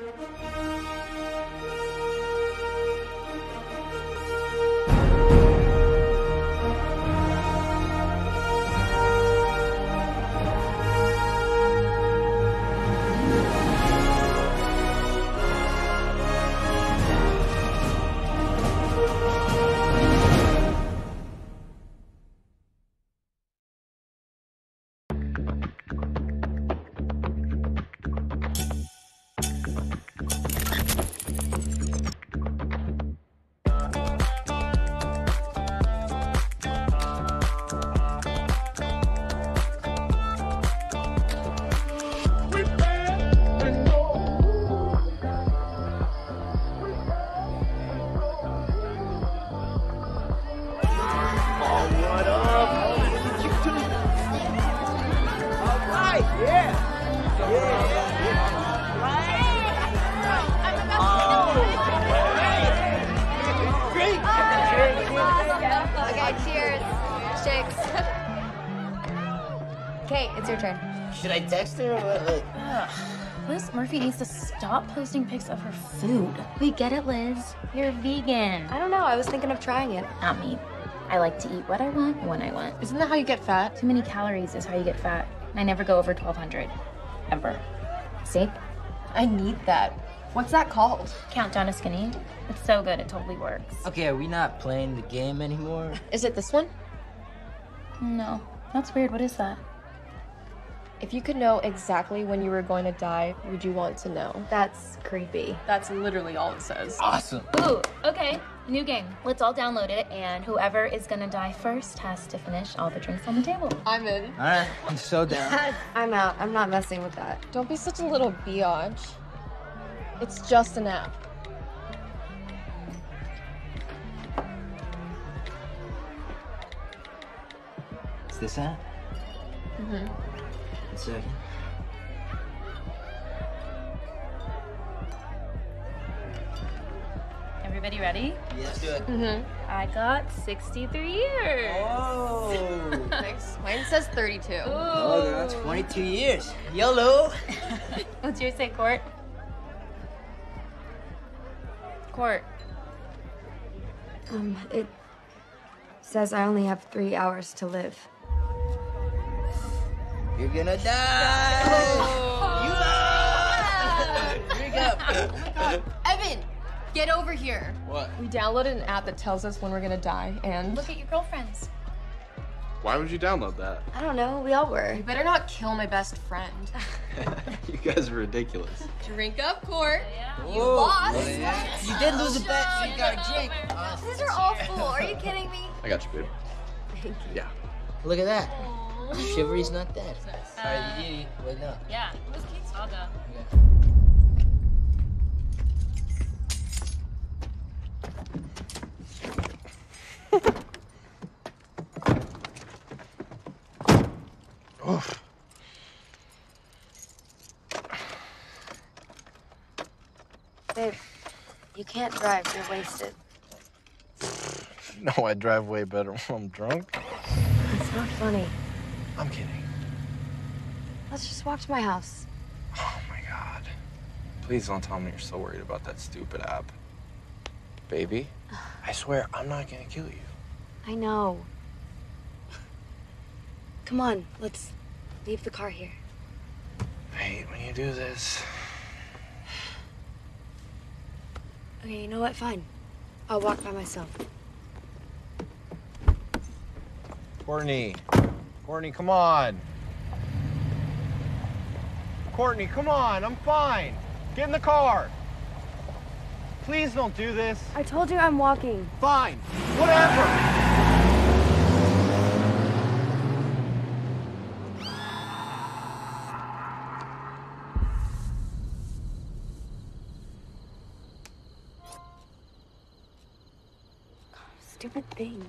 It's your turn. Should I text her or what? Liz Murphy needs to stop posting pics of her food. We get it, Liz. You're vegan. I don't know. I was thinking of trying it. Not me. I like to eat what I want when I want. Isn't that how you get fat? Too many calories is how you get fat. I never go over 1,200. Ever. See? I need that. What's that called? Countdown to Skinny. It's so good, it totally works. Okay, are we not playing the game anymore? Is it this one? No. That's weird. What is that? If you could know exactly when you were going to die, would you want to know? That's creepy. That's literally all it says. Awesome. Ooh, okay. New game. Let's all download it, and whoever is gonna die first has to finish all the drinks on the table. I'm in. All right, I'm so down. I'm out. I'm not messing with that. Don't be such a little biatch. It's just an app. Is this it? Mm-hmm. 1 second. Everybody ready? Yeah, let's do it. Mm-hmm. I got 63 years. Oh. Thanks. Mine says 32. Oh, girl, 22 years. YOLO. What's yours say, Court? Court. It says I only have 3 hours to live. You're gonna die. Oh. You lost. Drink up. Evan, get over here. What? We downloaded an app that tells us when we're gonna die, and Look at your girlfriends. Why would you download that? I don't know. We all were. you better not kill my best friend. You guys are ridiculous. Drink up, Court. Yeah. You lost. You did lose a bet, so you gotta drink. These are awful. Are you kidding me? I got you, babe. Thank you. Yeah. Look at that. Chivalry's not dead. Alright, you wait now. Yeah. I'll go. Oof. Babe, you can't drive. You're wasted. No, I drive way better when I'm drunk. It's not funny. I'm kidding. Let's just walk to my house. Oh my God. Please don't tell me you're so worried about that stupid app. Baby, I swear I'm not gonna kill you. I know. Come on, let's leave the car here. I hate when you do this. Okay, you know what? Fine. I'll walk by myself. Courtney. Courtney, come on. Courtney, come on. I'm fine. Get in the car. Please don't do this. I told you I'm walking. Fine. Whatever. Stupid thing.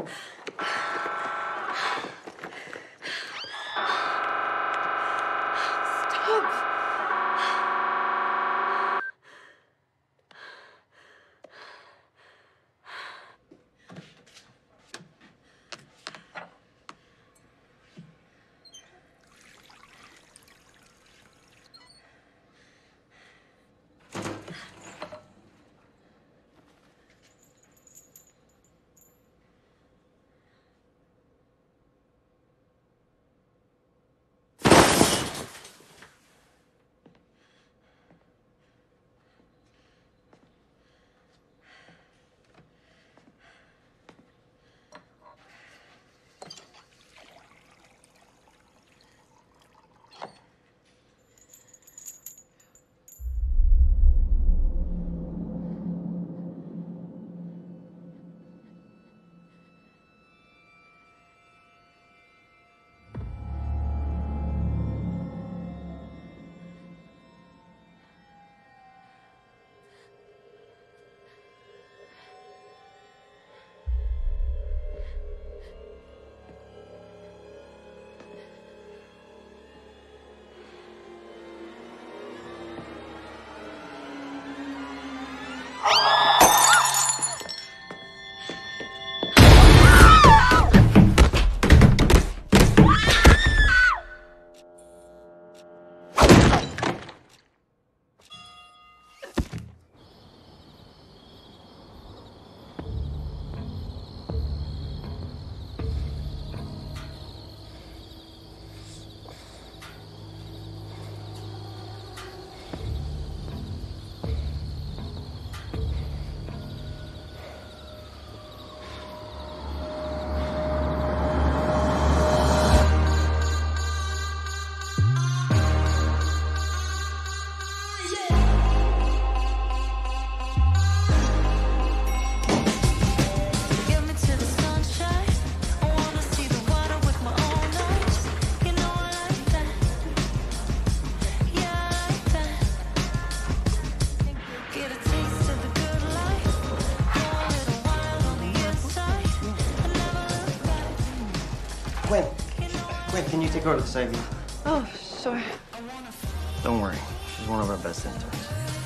Gwen, can you take her to the side view? Oh, sure. Don't worry. She's one of our best interns.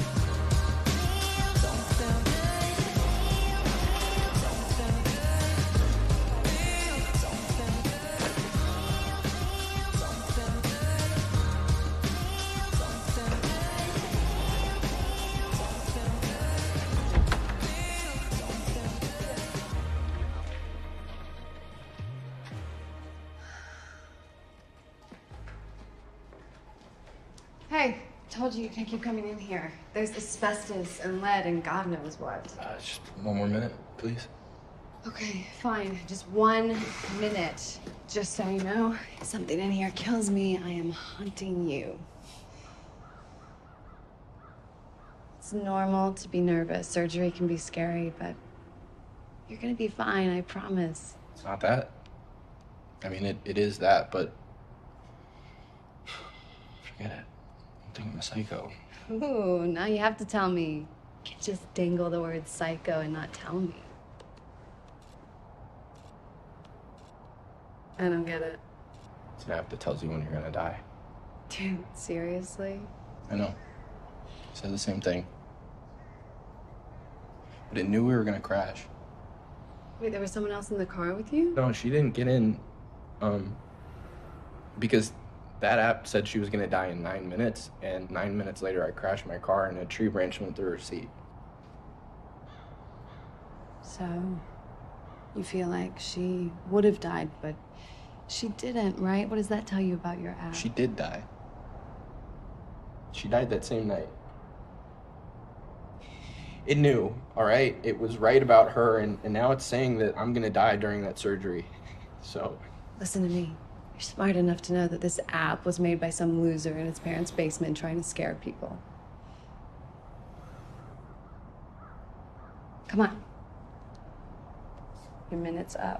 Hey, told you can't keep coming in here. There's asbestos and lead and God knows what. Just one more minute, please. Okay, fine. Just 1 minute. Just so you know, if something in here kills me, I am hunting you. It's normal to be nervous. Surgery can be scary, but you're gonna be fine, I promise. It's not that. I mean, it is that, but forget it. I think I'm a psycho. Ooh, now you have to tell me. You can't just dangle the word psycho and not tell me. I don't get it. It's an app that tells you when you're gonna die. Dude, seriously? I know. It said the same thing. But it knew we were gonna crash. Wait, there was someone else in the car with you? No, she didn't get in, because that app said she was gonna die in 9 minutes, and 9 minutes later I crashed my car and a tree branch went through her seat. So, you feel like she would have died, but she didn't, right? What does that tell you about your app? She did die. She died that same night. It knew, all right? It was right about her, and now it's saying that I'm gonna die during that surgery. So. Listen to me. You're smart enough to know that this app was made by some loser in his parents' basement trying to scare people. Come on. Your minute's up.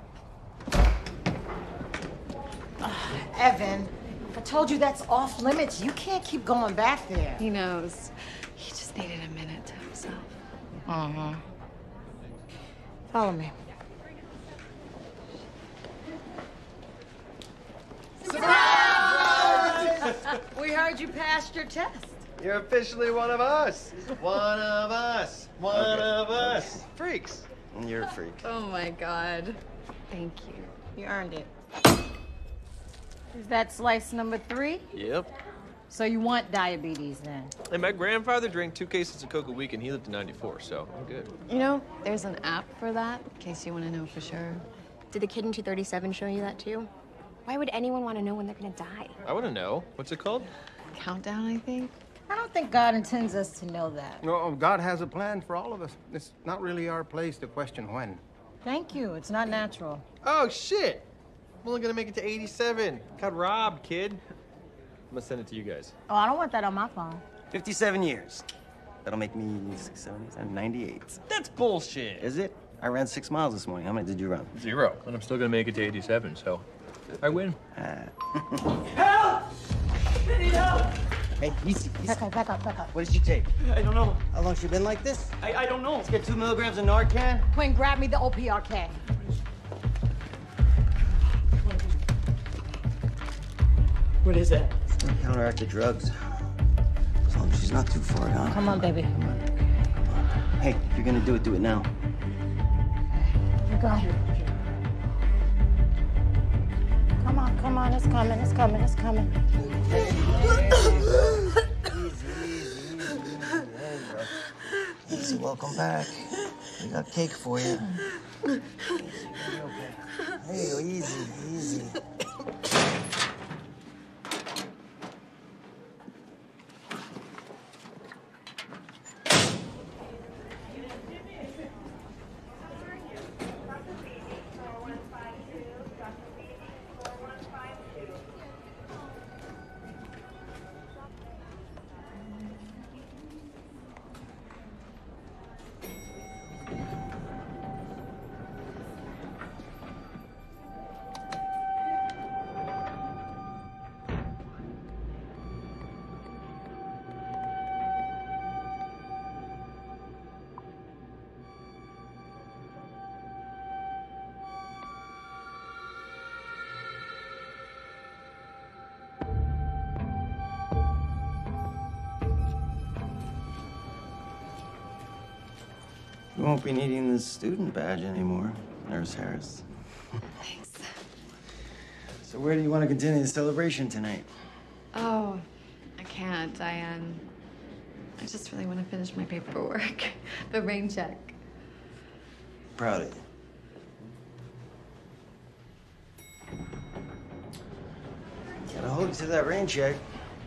Evan, I told you that's off limits. You can't keep going back there. He knows. He just needed a minute to himself. Mm-hmm. Follow me. We heard you passed your test. You're officially one of us. One of us. One of us. Freaks. You're a freak. Oh my God. Thank you. You earned it. Is that slice number 3? Yep. So you want diabetes then? And my grandfather drank 2 cases of Coke a week and he lived to 94, so I'm good. You know, there's an app for that, in case you want to know for sure. Did the kid in 237 show you that too? Why would anyone want to know when they're gonna die? I want to know. What's it called? Countdown, I think. I don't think God intends us to know that. No, God has a plan for all of us. It's not really our place to question when. Thank you. It's not natural. Oh, shit. I'm only going to make it to 87. Got robbed, kid. I'm going to send it to you guys. Oh, I don't want that on my phone. 57 years. That'll make me 6, 7, 98. That's bullshit. Is it? I ran 6 miles this morning. How many did you run? 0. And I'm still going to make it to 87, so I win. Help! I need help! Hey, easy. Back up. What did you take? I don't know. How long she been like this? I don't know. Let's get 2 milligrams of Narcan. Quinn, grab me the OPRK. What is that? It's gonna counteract the drugs. As long as she's not too far gone. Come on, baby. Hey, if you're gonna do it now. You go. Come on. It's coming. Easy, welcome back. We got cake for you. Easy, Hey, easy. You won't be needing the student badge anymore, Nurse Harris. Thanks. So where do you want to continue the celebration tonight? Oh, I can't. I just really want to finish my paperwork. The rain check. Proud of you. Gotta hold you to that rain check.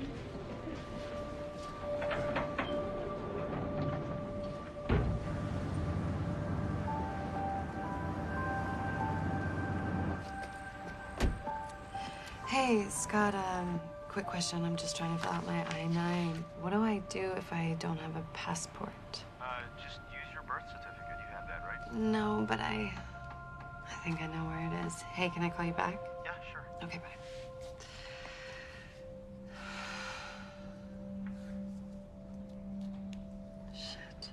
Hey, Scott, quick question. I'm just trying to fill out my I-9. What do I do if I don't have a passport? Just use your birth certificate. You have that, right? No, but I think I know where it is. Hey, can I call you back? Yeah, sure. Okay, bye. Shit.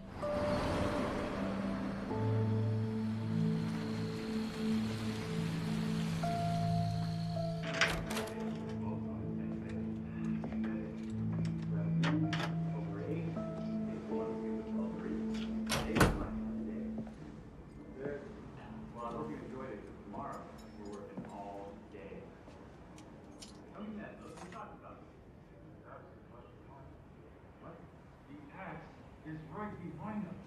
Is right behind them.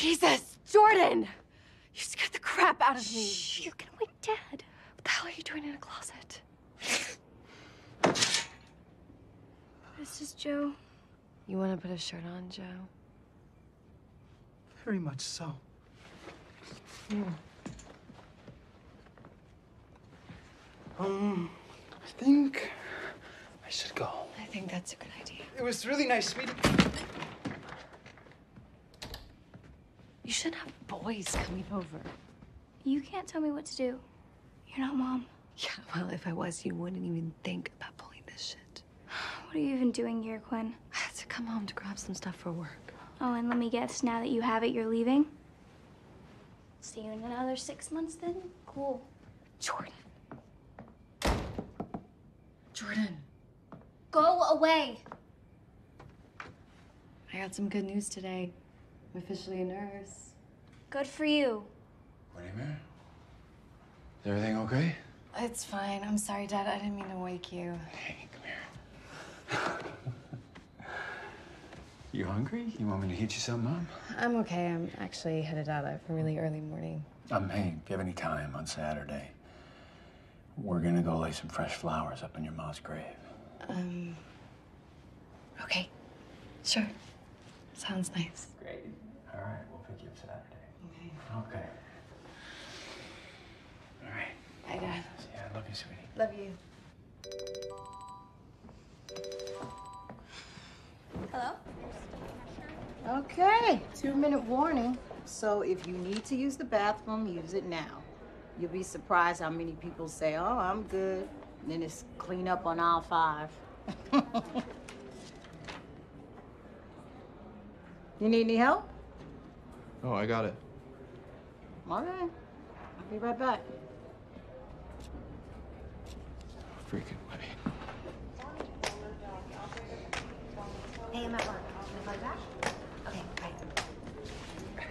Jesus, Jordan! You scared the crap out of me. Shh, you're gonna wake Dad. What the hell are you doing in a closet? This is Joe. You want to put a shirt on, Joe? Very much so. I think I should go. I think that's a good idea. It was really nice meeting. You shouldn't have boys coming over. You can't tell me what to do. You're not Mom. Yeah, well, if I was, you wouldn't even think about pulling this shit. What are you even doing here, Quinn? I had to come home to grab some stuff for work. Oh, and let me guess, now that you have it, you're leaving? See you in another 6 months then? Cool. Jordan. Jordan. Go away! I got some good news today. I'm officially a nurse. Good for you. Vladimir? Is everything okay? It's fine. I'm sorry, Dad. I didn't mean to wake you. Hey, come here. You hungry? You want me to heat you something up? I'm okay. I'm actually headed out. I have a really early morning. Hey, if you have any time on Saturday, we're gonna go lay some fresh flowers up in your mom's grave. Okay. Sure. Sounds nice. Great. All right, we'll pick you up Saturday. Okay. Okay. All right. Bye, Dad. Yeah, I love you, sweetie. Love you. Hello? Okay, 2-minute warning. So if you need to use the bathroom, use it now. You'll be surprised how many people say, oh, I'm good. And then it's clean up on aisle 5. You need any help? Oh, I got it. All right. I'll be right back. Freaking way. Hey, I'm at work. Can I call you back? Okay, bye.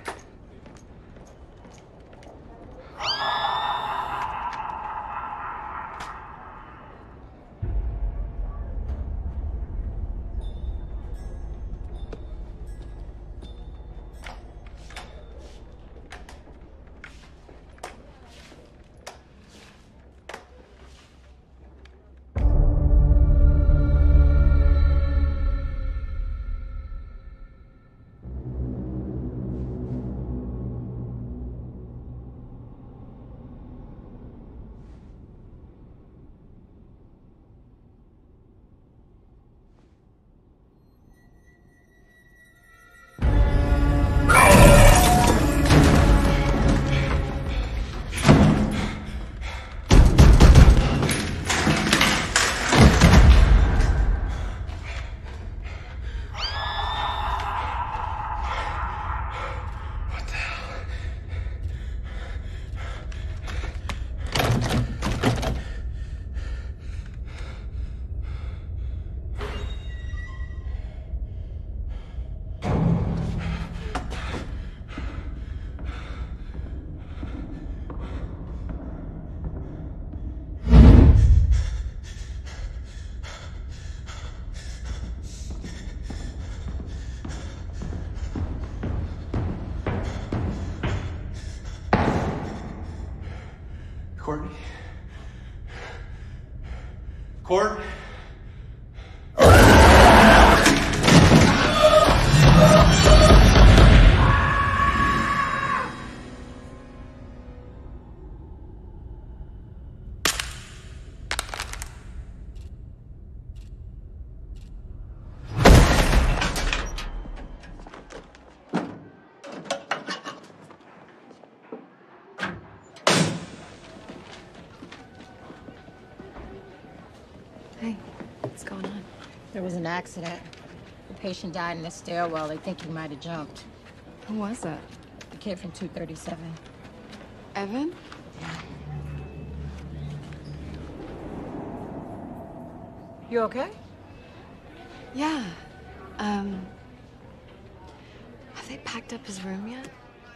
Courtney? Court? Hey, what's going on? There was an accident. The patient died in the stairwell. They think he might have jumped. Who was it? The kid from 237. Evan? You okay? Yeah. Have they packed up his room yet?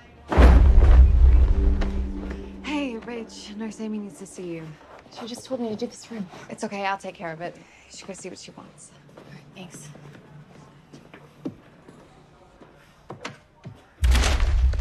Hey, Rach, Nurse Amy needs to see you. She just told me to do this room. It's okay, I'll take care of it. She goes see what she wants. All right, thanks.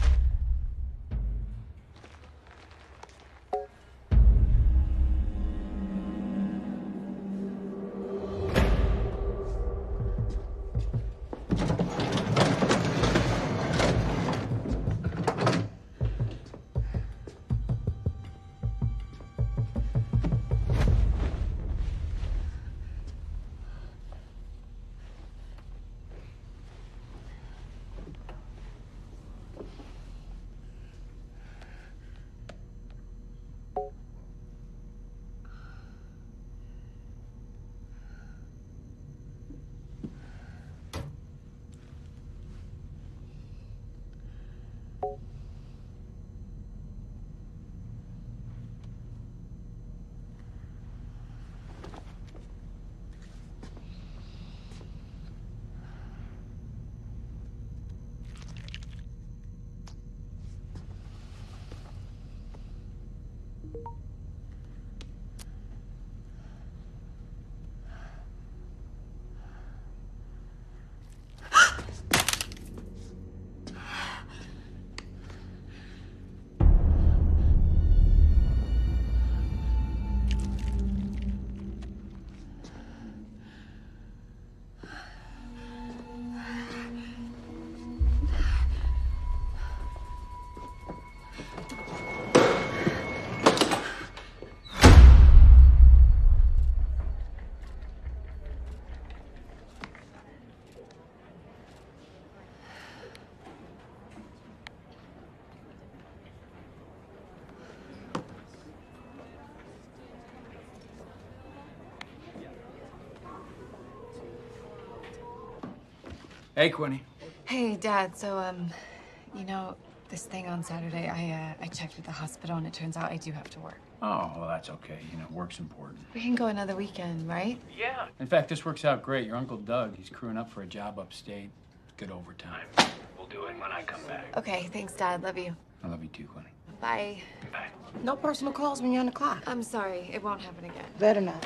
Hey, Quinny. Hey, Dad. So, you know, this thing on Saturday, I checked with the hospital, and it turns out I do have to work. Oh, well, that's okay. You know, work's important. We can go another weekend, right? Yeah. In fact, this works out great. Your Uncle Doug, he's crewing up for a job upstate. Good overtime. We'll do it when I come back. Okay, thanks, Dad. Love you. I love you too, Quinny. Bye. Bye. No personal calls when you're on the clock. I'm sorry. It won't happen again. Better not.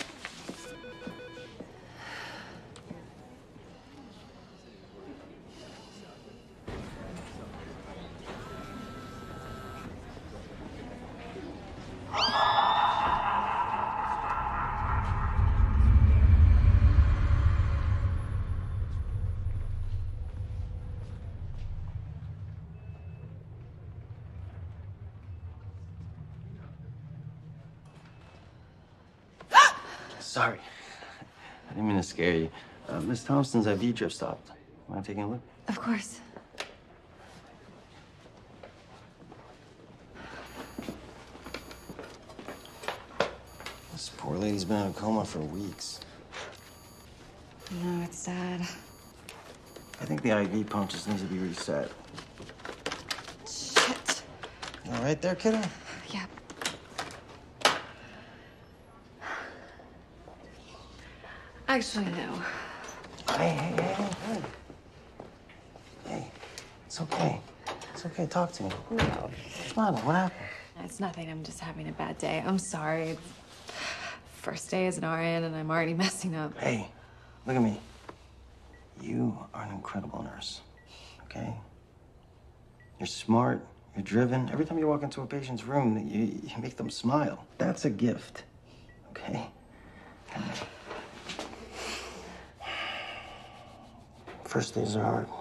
Sorry. I didn't mean to scare you. Miss Thompson's IV drip stopped. Want to take a look? Of course. This poor lady's been in a coma for weeks. No, it's sad. I think the IV pump just needs to be reset. Shit. You all right there, kiddo? Yeah. Actually, no. Hey. Hey, it's okay. It's okay. Talk to me. No. What's the matter? What happened? It's nothing. I'm just having a bad day. I'm sorry. It's first day as an RN, and I'm already messing up. Hey, look at me. You are an incredible nurse, okay? You're smart. You're driven. Every time you walk into a patient's room, you make them smile. That's a gift, okay? First days are hard.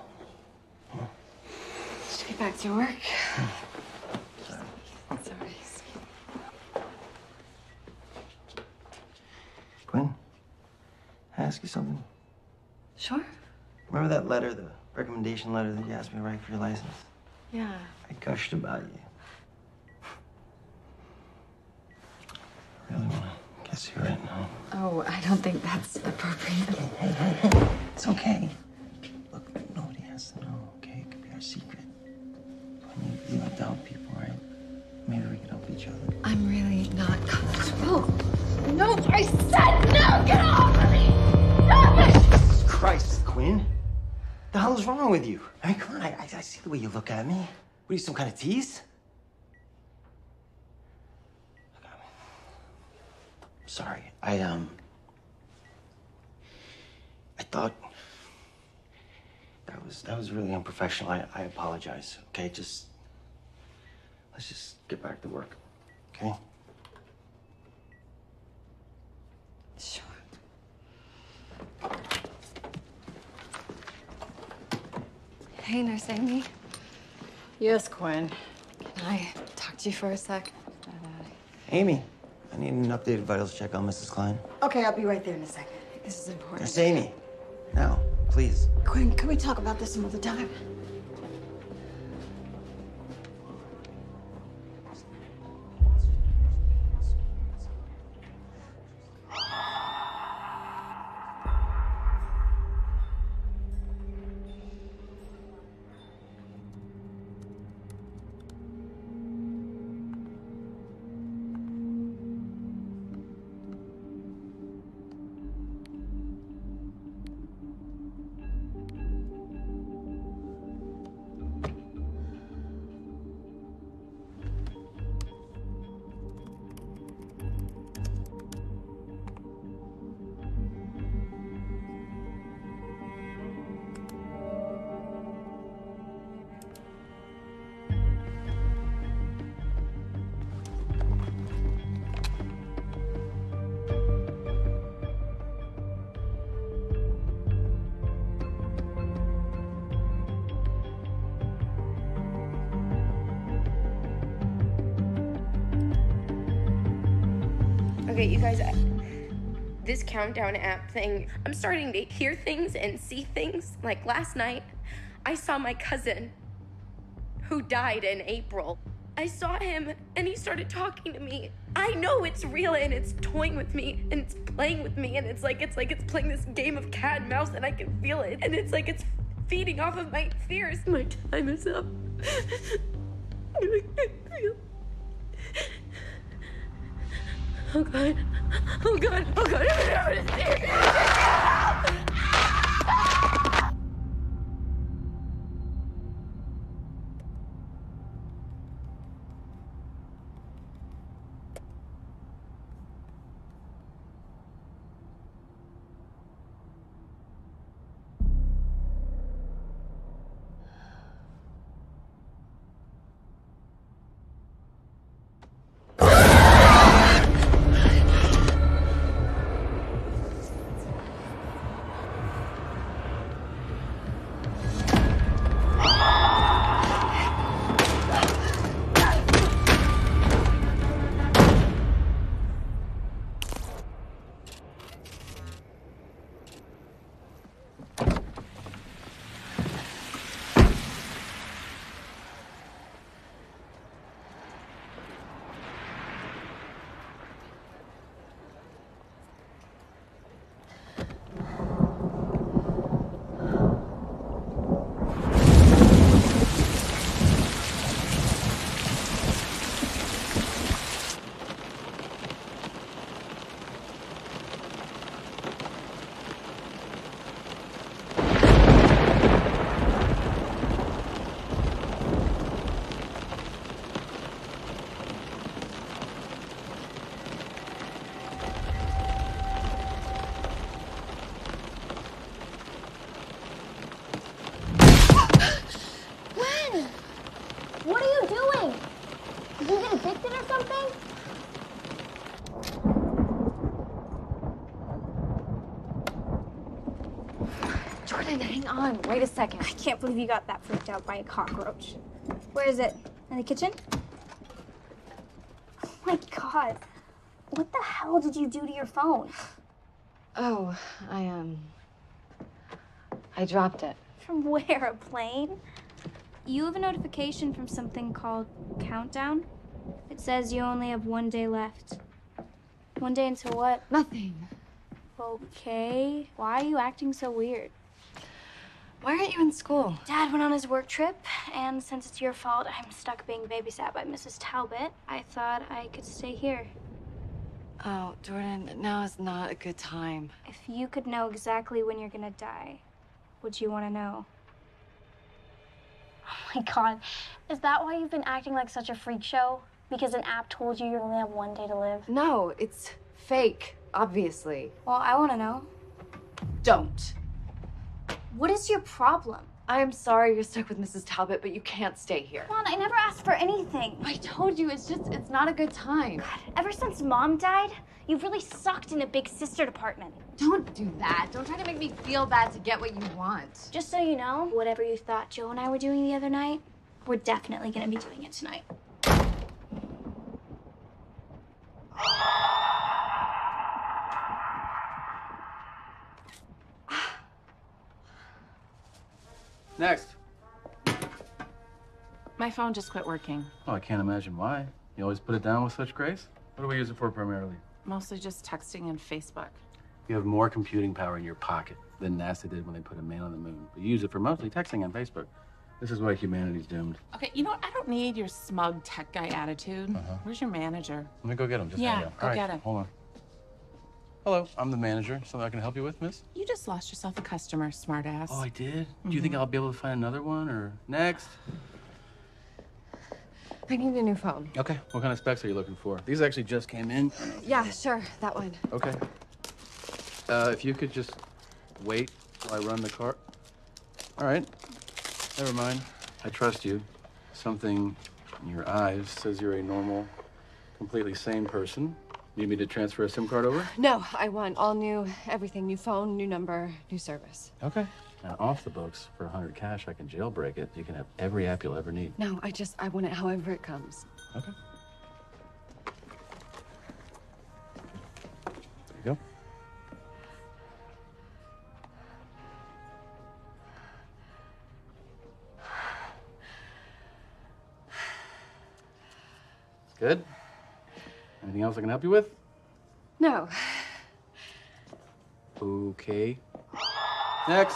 Should get back to work. Sorry. Sorry. Quinn, can I ask you something? Sure. Remember that letter, the recommendation letter that you asked me to write for your license? Yeah. I gushed about you. I really want to kiss you right now. Oh, I don't think that's appropriate. Hey. It's okay. Look, nobody has to know, okay? It could be our secret. When you have to help people, right? Maybe we can help each other. I'm really not comfortable. No, I said no! Get off of me! Stop it! Jesus Christ, Quinn. The hell is wrong with you? I mean, come on, I see the way you look at me. What are you, some kind of tease? Look at me. Sorry, I thought that was really unprofessional. I apologize, okay? Let's just get back to work, okay? Sure. Hey, Nurse Amy. Yes, Quinn. Can I talk to you for a sec? Amy, I need an updated vitals check on Mrs. Klein. Okay, I'll be right there in a second. This is important. Nurse Amy, now, please. Quinn, can we talk about this some other time? Okay, you guys, this countdown app thing, I'm starting to hear things and see things. Like last night, I saw my cousin who died in April. I saw him and he started talking to me. I know it's real and it's toying with me and it's playing with me and it's like it's playing this game of cat and mouse and I can feel it and it's like it's feeding off of my fears. My time is up. Oh God. Oh God. Oh God. What are you doing? Did you get addicted or something? Jordan, hang on. Wait a second. I can't believe you got that freaked out by a cockroach. Where is it? In the kitchen? Oh my God. What the hell did you do to your phone? Oh, I dropped it. From where? A plane? You have a notification from something called Countdown. It says you only have 1 day left. 1 day until what? Nothing. Okay. Why are you acting so weird? Why aren't you in school? Dad went on his work trip, and since it's your fault, I'm stuck being babysat by Mrs. Talbot. I thought I could stay here. Oh, Jordan, now is not a good time. If you could know exactly when you're gonna die, would you want to know? Oh my God. Is that why you've been acting like such a freak show? Because an app told you you only have 1 day to live? No, it's fake, obviously. Well, I want to know. Don't. What is your problem? I'm sorry you're stuck with Mrs. Talbot, but you can't stay here. Come on, I never asked for anything. I told you, it's not a good time. God, ever since Mom died, you've really sucked in a big sister department. Don't do that. Don't try to make me feel bad to get what you want. Just so you know, whatever you thought Joe and I were doing the other night, we're definitely gonna be doing it tonight. Next. My phone just quit working. Oh, I can't imagine why. You always put it down with such grace? What do we use it for primarily? Mostly just texting and Facebook. You have more computing power in your pocket than NASA did when they put a man on the moon. But you use it for mostly texting and Facebook. This is why humanity's doomed. Okay, you know what? I don't need your smug tech guy attitude. Where's your manager? Let me go get him. Just Yeah, hang on. go All right, get him. Hold on. Hello, I'm the manager. Something I can help you with, miss? You just lost yourself a customer, smartass. Oh, I did? Do you think I'll be able to find another one, or next? I need a new phone. Okay, what kind of specs are you looking for? These actually just came in. Yeah, sure, that one. Okay. If you could just wait while I run the car. All right, never mind. I trust you. Something in your eyes says you're a normal, completely sane person. Need me to transfer a SIM card over? No, I want all new, everything. New phone, new number, new service. Okay. Now, off the books, for 100 cash, I can jailbreak it. You can have every app you'll ever need. No, I want it however it comes. Okay. Good. Anything else I can help you with? No. Okay. Next.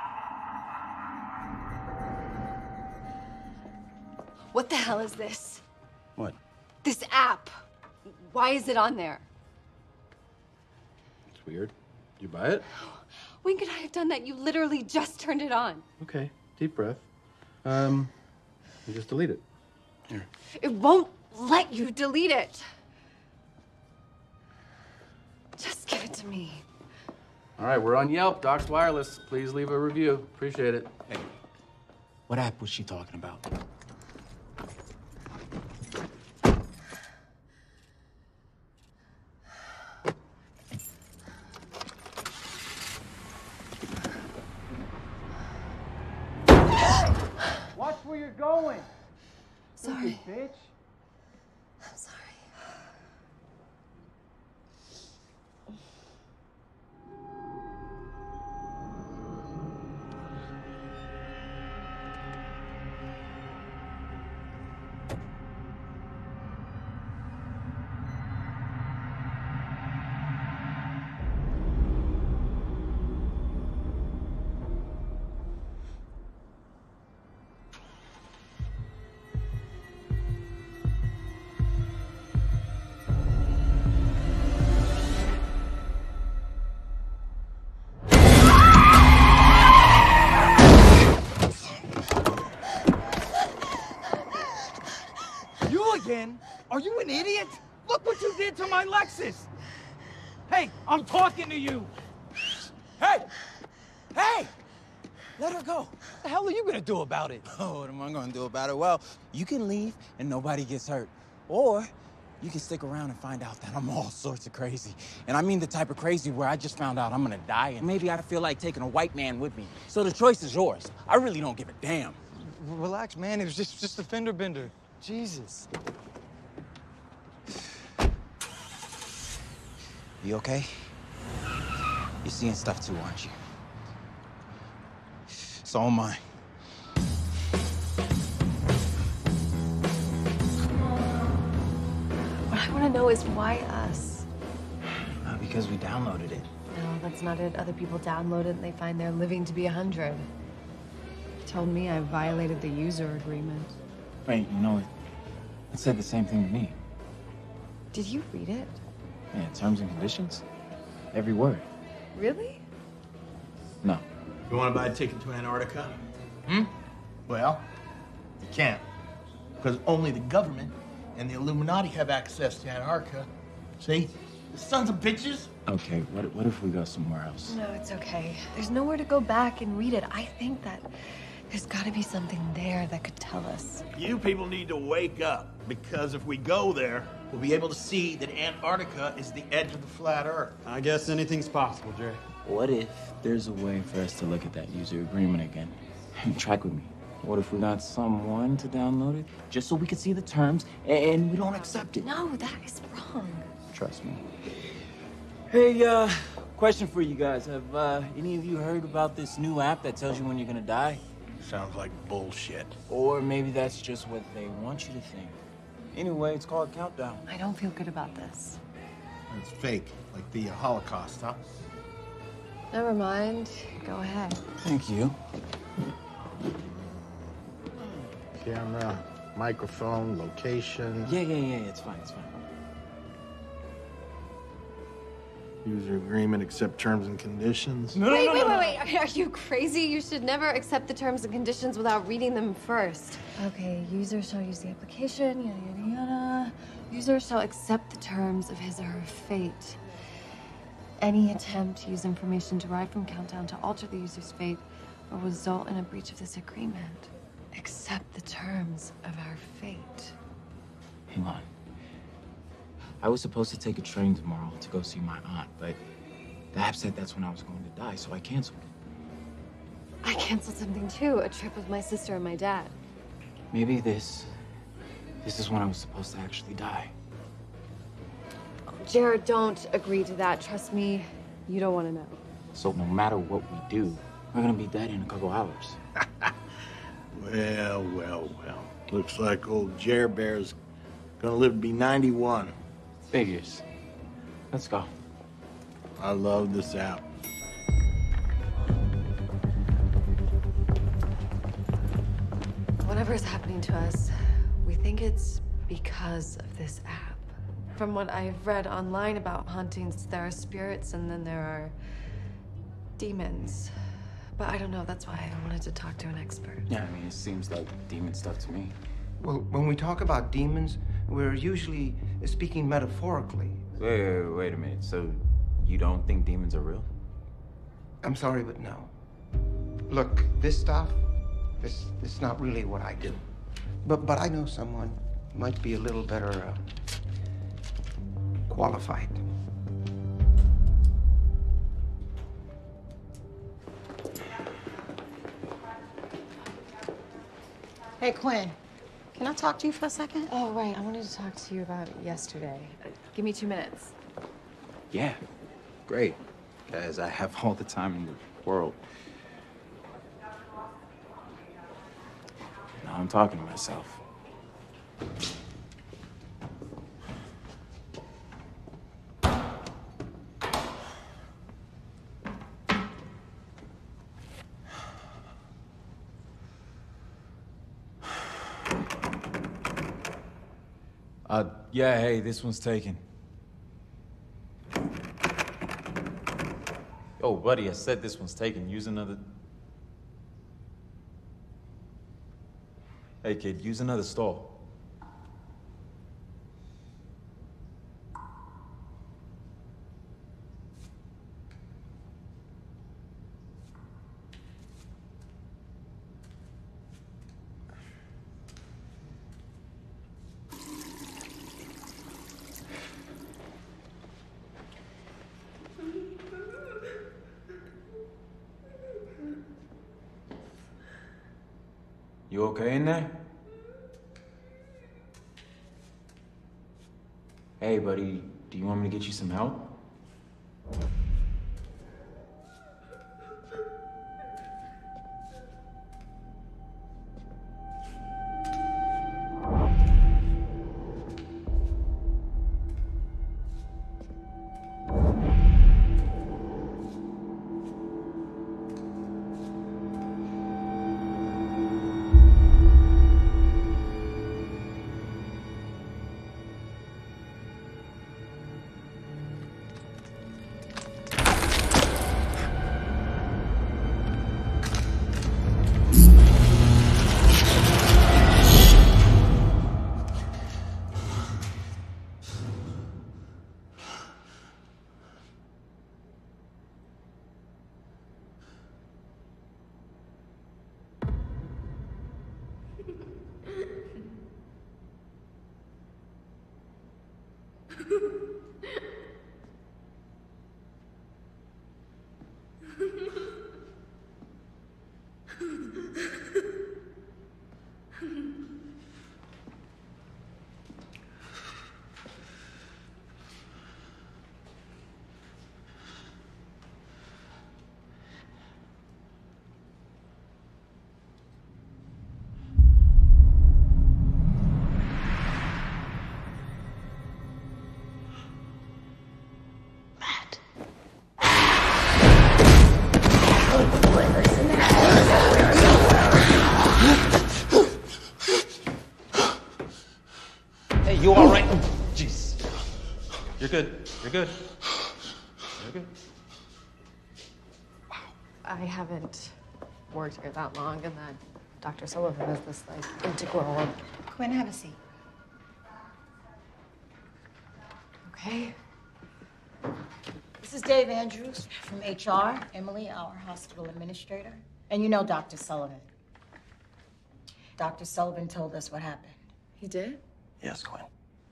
What the hell is this? What? This app. Why is it on there? It's weird. Did you buy it? When could I have done that? You literally just turned it on. Okay. Deep breath. You just delete it. Here. It won't let you delete it. Just give it to me. All right, we're on Yelp, Docs Wireless. Please leave a review. Appreciate it. Hey, what app was she talking about? Watch where you're going. Sorry. Stupid bitch. I'm sorry. Again? Are you an idiot? Look what you did to my Lexus! Hey, I'm talking to you! Hey! Hey! Let her go. What the hell are you gonna do about it? Oh, what am I gonna do about it? Well, you can leave and nobody gets hurt. Or you can stick around and find out that I'm all sorts of crazy. And I mean the type of crazy where I just found out I'm gonna die and maybe I feel like taking a white man with me. So the choice is yours. I really don't give a damn. Relax, man. It was just a fender bender. Jesus. You okay? You're seeing stuff too, aren't you? So am I. What I want to know is why us? Because we downloaded it. No, that's not it. Other people download it and they find they're living to be 100. He told me I violated the user agreement. Wait, you know, it said the same thing to me. Did you read it? Yeah, terms and conditions. Every word. Really? No. You want to buy a ticket to Antarctica? Well, you can't. Because only the government and the Illuminati have access to Antarctica. See? The sons of bitches. Okay, what if we go somewhere else? No, it's okay. There's nowhere to go back and read it. I think that there's got to be something there that could tell us. You people need to wake up. Because if we go there, we'll be able to see that Antarctica is the edge of the flat Earth. I guess anything's possible, Jerry. What if there's a way for us to look at that user agreement again? Track with me. What if we got someone to download it? Just so we can see the terms and we don't accept it. No, that is wrong. Trust me. Hey, question for you guys. Have any of you heard about this new app that tells you when you're gonna die? Sounds like bullshit. Or maybe that's just what they want you to think. Anyway, it's called Countdown. I don't feel good about this. It's fake, like the Holocaust, huh? Never mind. Go ahead. Thank you. Camera, microphone, location. Yeah, it's fine, it's fine. User agreement, accept terms and conditions. Wait. Are you crazy? You should never accept the terms and conditions without reading them first. Okay, user shall use the application, yada, yada, yada. User shall accept the terms of his or her fate. Any attempt to use information derived from Countdown to alter the user's fate will result in a breach of this agreement. Accept the terms of our fate. Hang on. I was supposed to take a train tomorrow to go see my aunt, but the app said that's when I was going to die, so I canceled it. I canceled something too, a trip with my sister and my dad. Maybe this is when I was supposed to actually die. Jared, don't agree to that. Trust me, you don't want to know. So no matter what we do, we're gonna be dead in a couple hours. Well. Looks like old Jer Bear's Gonna live to be 91. Figures. Let's go. I love this app. Whatever's happening to us, we think it's because of this app. From what I've read online about hauntings, there are spirits and then there are demons. But I don't know, that's why I wanted to talk to an expert. Yeah, I mean, it seems like demon stuff to me. Well, when we talk about demons, we're usually speaking metaphorically. Wait a minute. So you don't think demons are real? I'm sorry, but no. Look, this stuff, this is not really what I do. But I know someone might be a little better qualified. Hey, Quinn, can I talk to you for a second? Oh, right. I wanted to talk to you about yesterday. Give me 2 minutes. Yeah. Great. Guys, I have all the time in the world. Now I'm talking to myself. Yeah, hey, this one's taken. Yo, buddy, I said this one's taken. Use another... Hey, kid, use another stall. You okay in there? Hey, buddy, do you want me to get you some help? Hey, you all right? Jeez. You're good. You're good. You're good. I haven't worked here that long, and that Dr. Sullivan is this, like, integral. Quinn, have a seat. Okay. This is Dave Andrews from HR, Emily, our hospital administrator. And you know Dr. Sullivan. Dr. Sullivan told us what happened. He did? Yes, Quinn.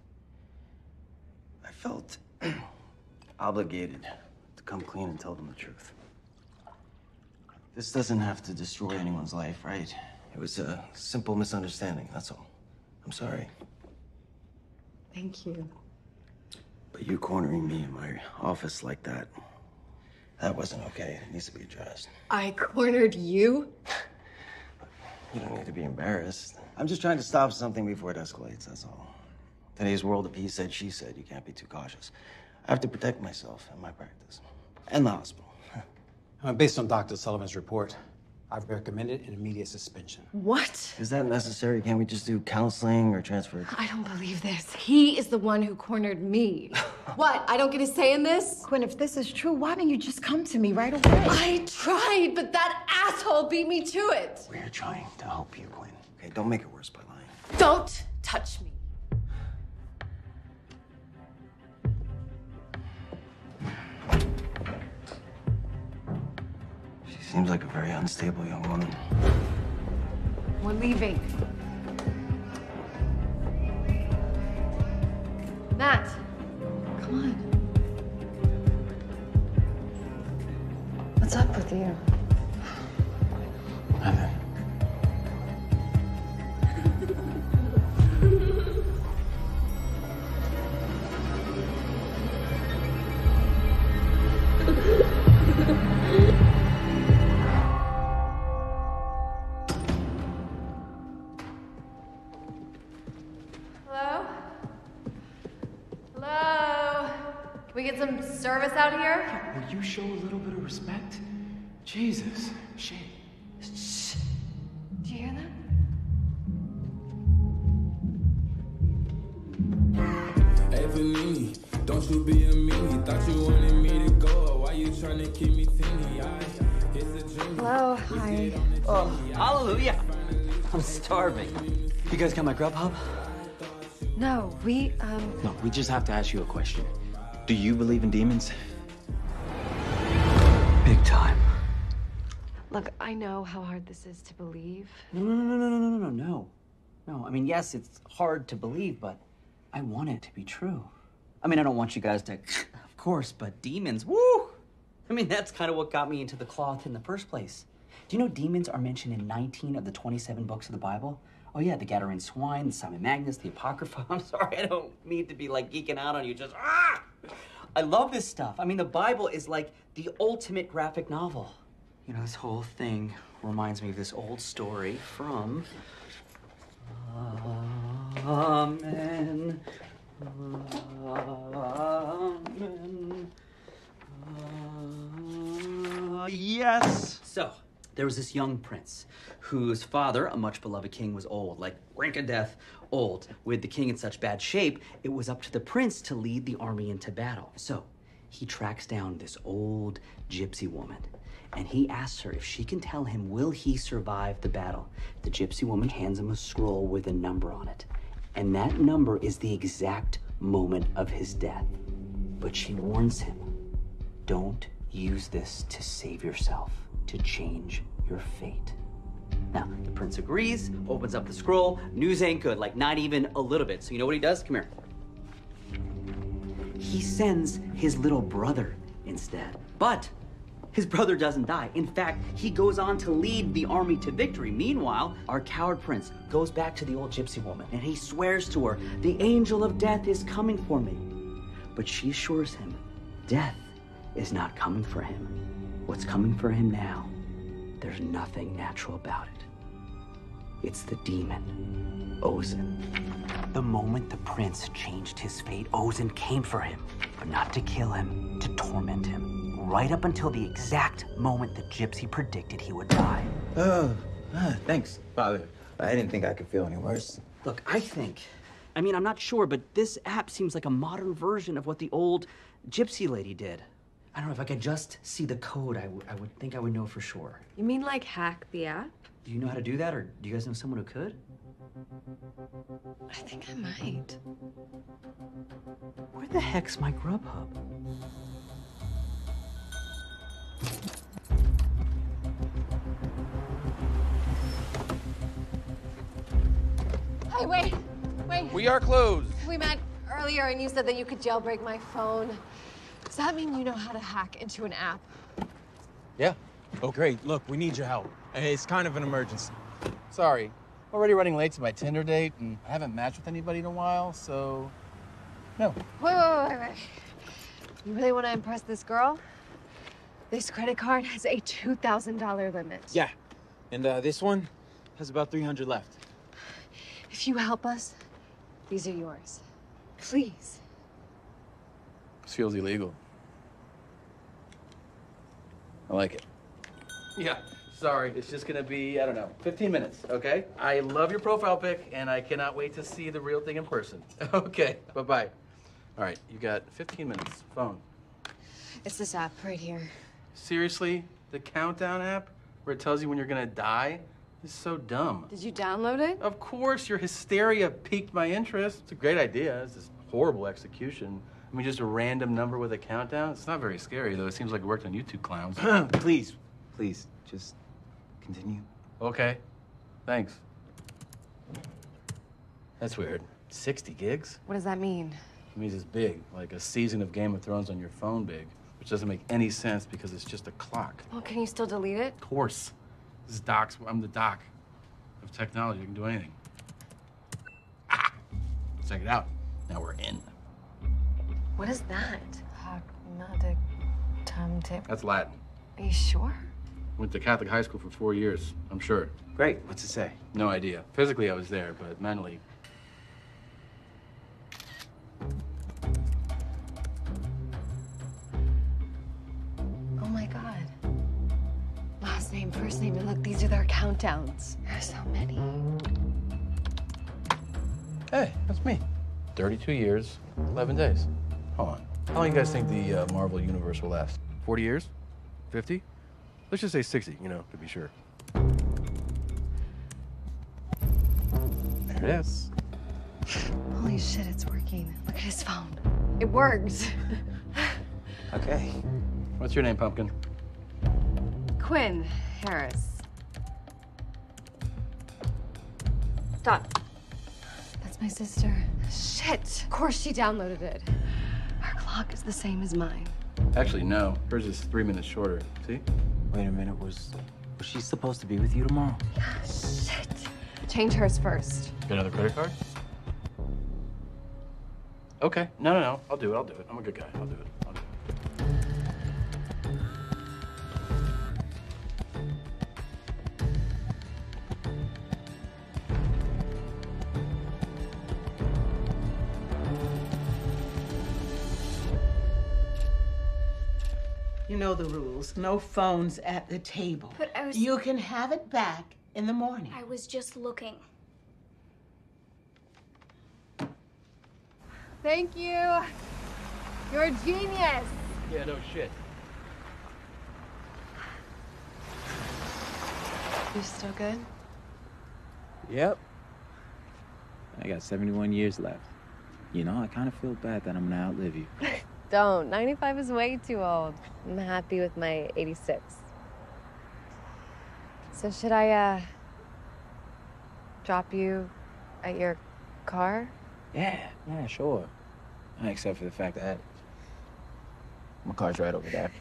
I felt obligated to come clean and tell them the truth. This doesn't have to destroy anyone's life, right? It was a simple misunderstanding, that's all. I'm sorry. Thank you. But you cornering me in my office like that, that wasn't okay. It needs to be addressed. I cornered you? You don't need to be embarrassed. I'm just trying to stop something before it escalates, that's all. today's world of he said, she said, you can't be too cautious. I have to protect myself and my practice. And the hospital. Based on Dr. Sullivan's report, I've recommended an immediate suspension. What? Is that necessary? Can't we just do counseling or transfer? I don't believe this. He is the one who cornered me. What? I don't get a say in this? Quinn, if this is true, why didn't you just come to me right away? I tried, but that asshole beat me to it. We're trying to help you, Quinn. Okay, don't make it worse by lying. Don't touch me. She seems like a very unstable young woman. We're leaving. Matt, come on. What's up with you? Nothing. Hello? Hello? Can we get some service out here? Will you show a little bit of respect? Jesus. Shit. Shh. Do you hear that? Hey, Panini, don't you be a meanie. Thought you wanted me to go. Why you trying to keep me teeny? It's a dream. Hello, hi. Oh, hallelujah. I'm starving. You guys got my Grubhub? No, we, No, we just have to ask you a question. Do you believe in demons? Big time. Look, I know how hard this is to believe. No. No, I mean, yes, it's hard to believe, but I want it to be true. I mean, I don't want you guys to, of course, but demons, woo! I mean, that's kind of what got me into the cloth in the first place. Do you know demons are mentioned in 19 of the 27 books of the Bible? Oh yeah, the Gadarene swine, the Simon Magus, the Apocrypha. I'm sorry, I don't mean to be like geeking out on you, just I love this stuff. I mean, the Bible is like the ultimate graphic novel. You know, this whole thing reminds me of this old story from... Amen. Yes! So, there was this young prince whose father, a much beloved king, was old, like rank of death old. With the king in such bad shape, it was up to the prince to lead the army into battle. So, he tracks down this old gypsy woman, and he asks her if she can tell him, will he survive the battle? The gypsy woman hands him a scroll with a number on it, and that number is the exact moment of his death. But she warns him, don't use this to save yourself, to change your fate. Now, the prince agrees, opens up the scroll. News ain't good, like not even a little bit. So you know what he does? Come here. He sends his little brother instead. But his brother doesn't die. In fact, he goes on to lead the army to victory. Meanwhile, our coward prince goes back to the old gypsy woman and he swears to her, the angel of death is coming for me. But she assures him, death is not coming for him. What's coming for him now, there's nothing natural about it. It's the demon, Ozen. The moment the prince changed his fate, Ozen came for him, but not to kill him, to torment him, right up until the exact moment the gypsy predicted he would die. Thanks, Father. I didn't think I could feel any worse. Look, I'm not sure, but this app seems like a modern version of what the old gypsy lady did. I don't know, if I could just see the code, I would think I would know for sure. You mean like hack the app? Do you know how to do that, or do you guys know someone who could? I think I might. Where the heck's my Grubhub? Hey, wait. We are closed. We met earlier and you said that you could jailbreak my phone. Does that mean you know how to hack into an app? Yeah. Oh, great. Look, we need your help. It's kind of an emergency. Sorry. Already running late to my Tinder date, and I haven't matched with anybody in a while, so... No. Wait. You really want to impress this girl? This credit card has a $2,000 limit. Yeah. And this one has about 300 left. If you help us, these are yours. Please. This feels illegal. I like it. Yeah, sorry. It's just gonna be, I don't know, 15 minutes, okay? I love your profile pic, and I cannot wait to see the real thing in person. Okay, bye-bye. All right, you got 15 minutes. Phone. It's this app right here. Seriously? The countdown app? Where it tells you when you're gonna die? This is so dumb. Did you download it? Of course, your hysteria piqued my interest. It's a great idea. It's this horrible execution. I mean, just a random number with a countdown? It's not very scary, though. It seems like it worked on you two clowns. Please, just continue. Okay, thanks. That's weird. 60 gigs? What does that mean? It means it's big, like a season of Game of Thrones on your phone big, which doesn't make any sense because it's just a clock. Well, can you still delete it? Of course. This is Doc's. I'm the Doc of technology. You can do anything. Ah! Check it out. Now we're in. What is that? Hogmatic timetable. That's Latin. Are you sure? Went to Catholic high school for 4 years. I'm sure. Great. What's it say? No idea. Physically, I was there, but mentally. Oh my God. Last name, first name, and look, these are their countdowns. There's so many. Hey, that's me. 32 years, 11 days. Hold on. How long do you guys think the Marvel Universe will last? 40 years? 50? Let's just say 60, you know, to be sure. There it is. Holy shit, it's working. Look at his phone. It worked. Okay. What's your name, Pumpkin? Quinn Harris. Stop. That's my sister. Shit. Of course she downloaded it. Her clock is the same as mine. Actually, no. Hers is 3 minutes shorter. See? Wait a minute, was she supposed to be with you tomorrow? Shit. Change hers first. Get another credit card? Okay. No. I'll do it. I'm a good guy. I'll do it. You know the rules. No phones at the table. But I was... You can have it back in the morning. I was just looking. Thank you. You're a genius. Yeah, no shit. You still good? Yep. I got 71 years left. You know, I kind of feel bad that I'm gonna outlive you. Don't. 95 is way too old. I'm happy with my 86. So should I, drop you at your car? Yeah, sure. Except for the fact that my car's right over there.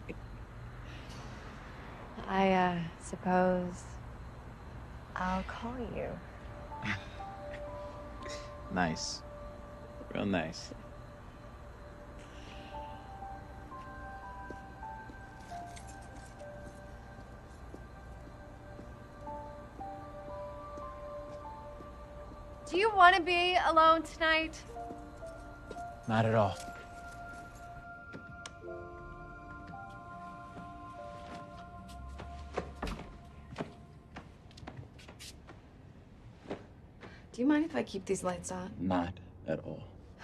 I, suppose I'll call you. Nice. Real nice. Do you want to be alone tonight? Not at all. Do you mind if I keep these lights on? Not at all.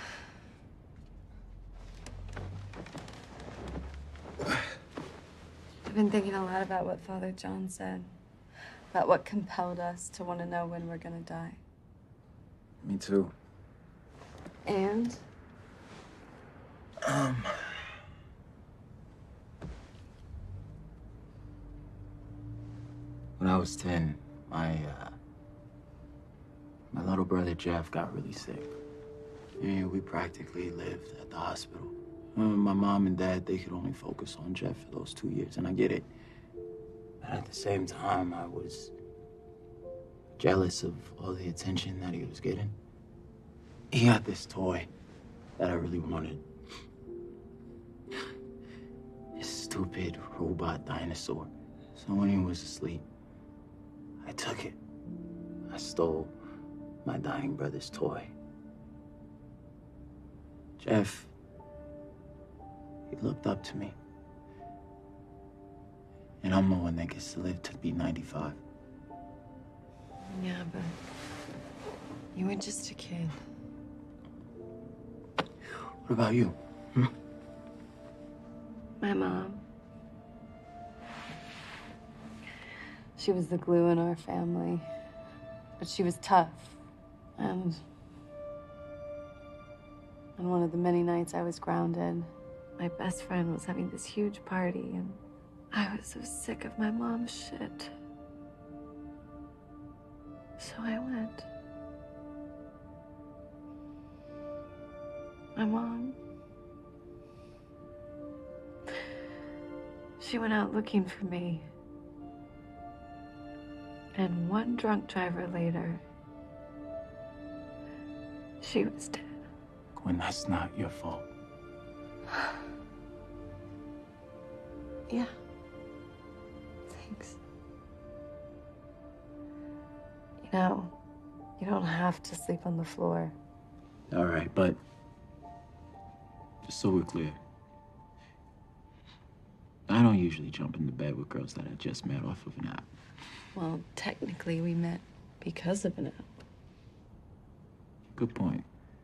I've been thinking a lot about what Father John said. About what compelled us to want to know when we're gonna die. Me too. And? When I was 10, my little brother Jeff got really sick. And we practically lived at the hospital. My mom and dad, they could only focus on Jeff for those 2 years, and I get it. But at the same time, I was jealous of all the attention that he was getting. He got this toy that I really wanted. This stupid robot dinosaur. So when he was asleep, I took it. I stole my dying brother's toy. Jeff, he looked up to me. And I'm the one that gets to live to be 95. Yeah, but you were just a kid. What about you? Hmm? My mom. She was the glue in our family. But she was tough. And on one of the many nights I was grounded, my best friend was having this huge party, and I was so sick of my mom's shit. So I went. My mom, she went out looking for me. And one drunk driver later, she was dead. Gwen, that's not your fault. Yeah. Thanks. You know, you don't have to sleep on the floor. All right, but just so we're clear, I don't usually jump into bed with girls that I just met off of an app. Well, technically we met because of an app. Good point.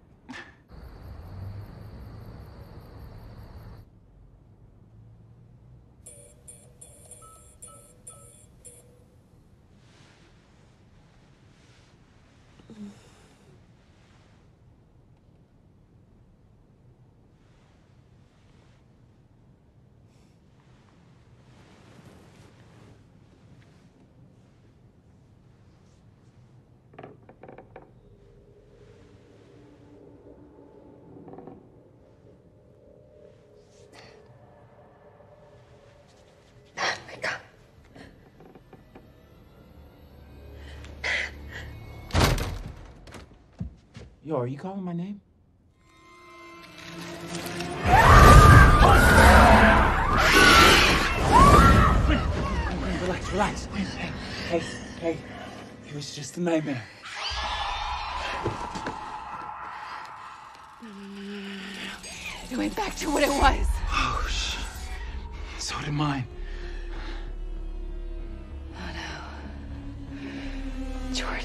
Yo, are you calling my name? Relax. Hey. It was just a nightmare. It went back to what it was. Oh, shit. So did mine. Oh, no. Jordan.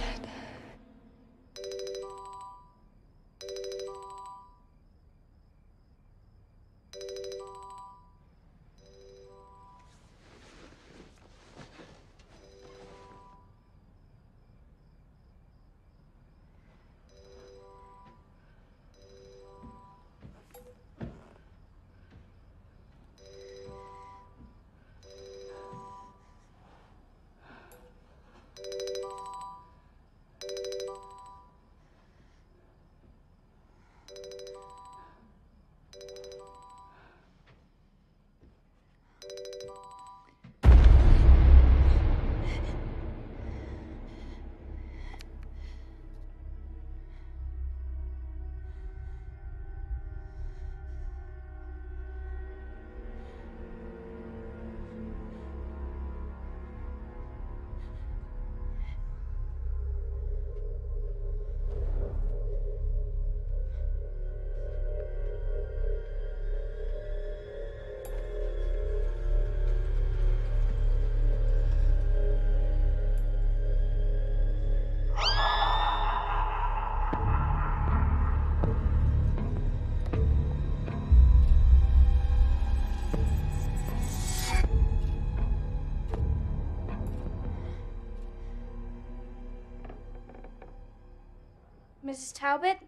Mrs. Talbot?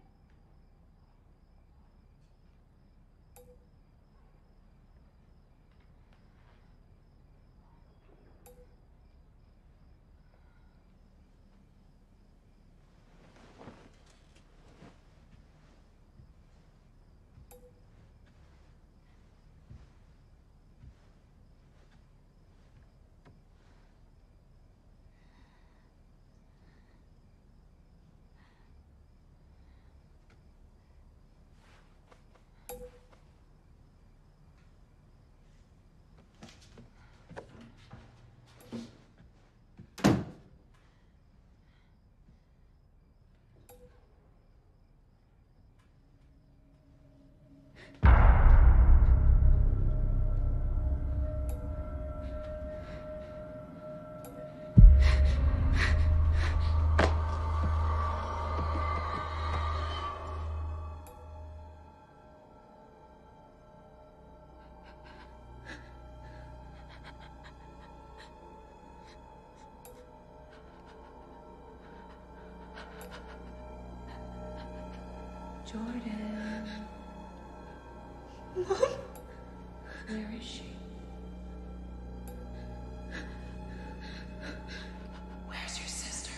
Jordan. Mom? Where is she? Where's your sister?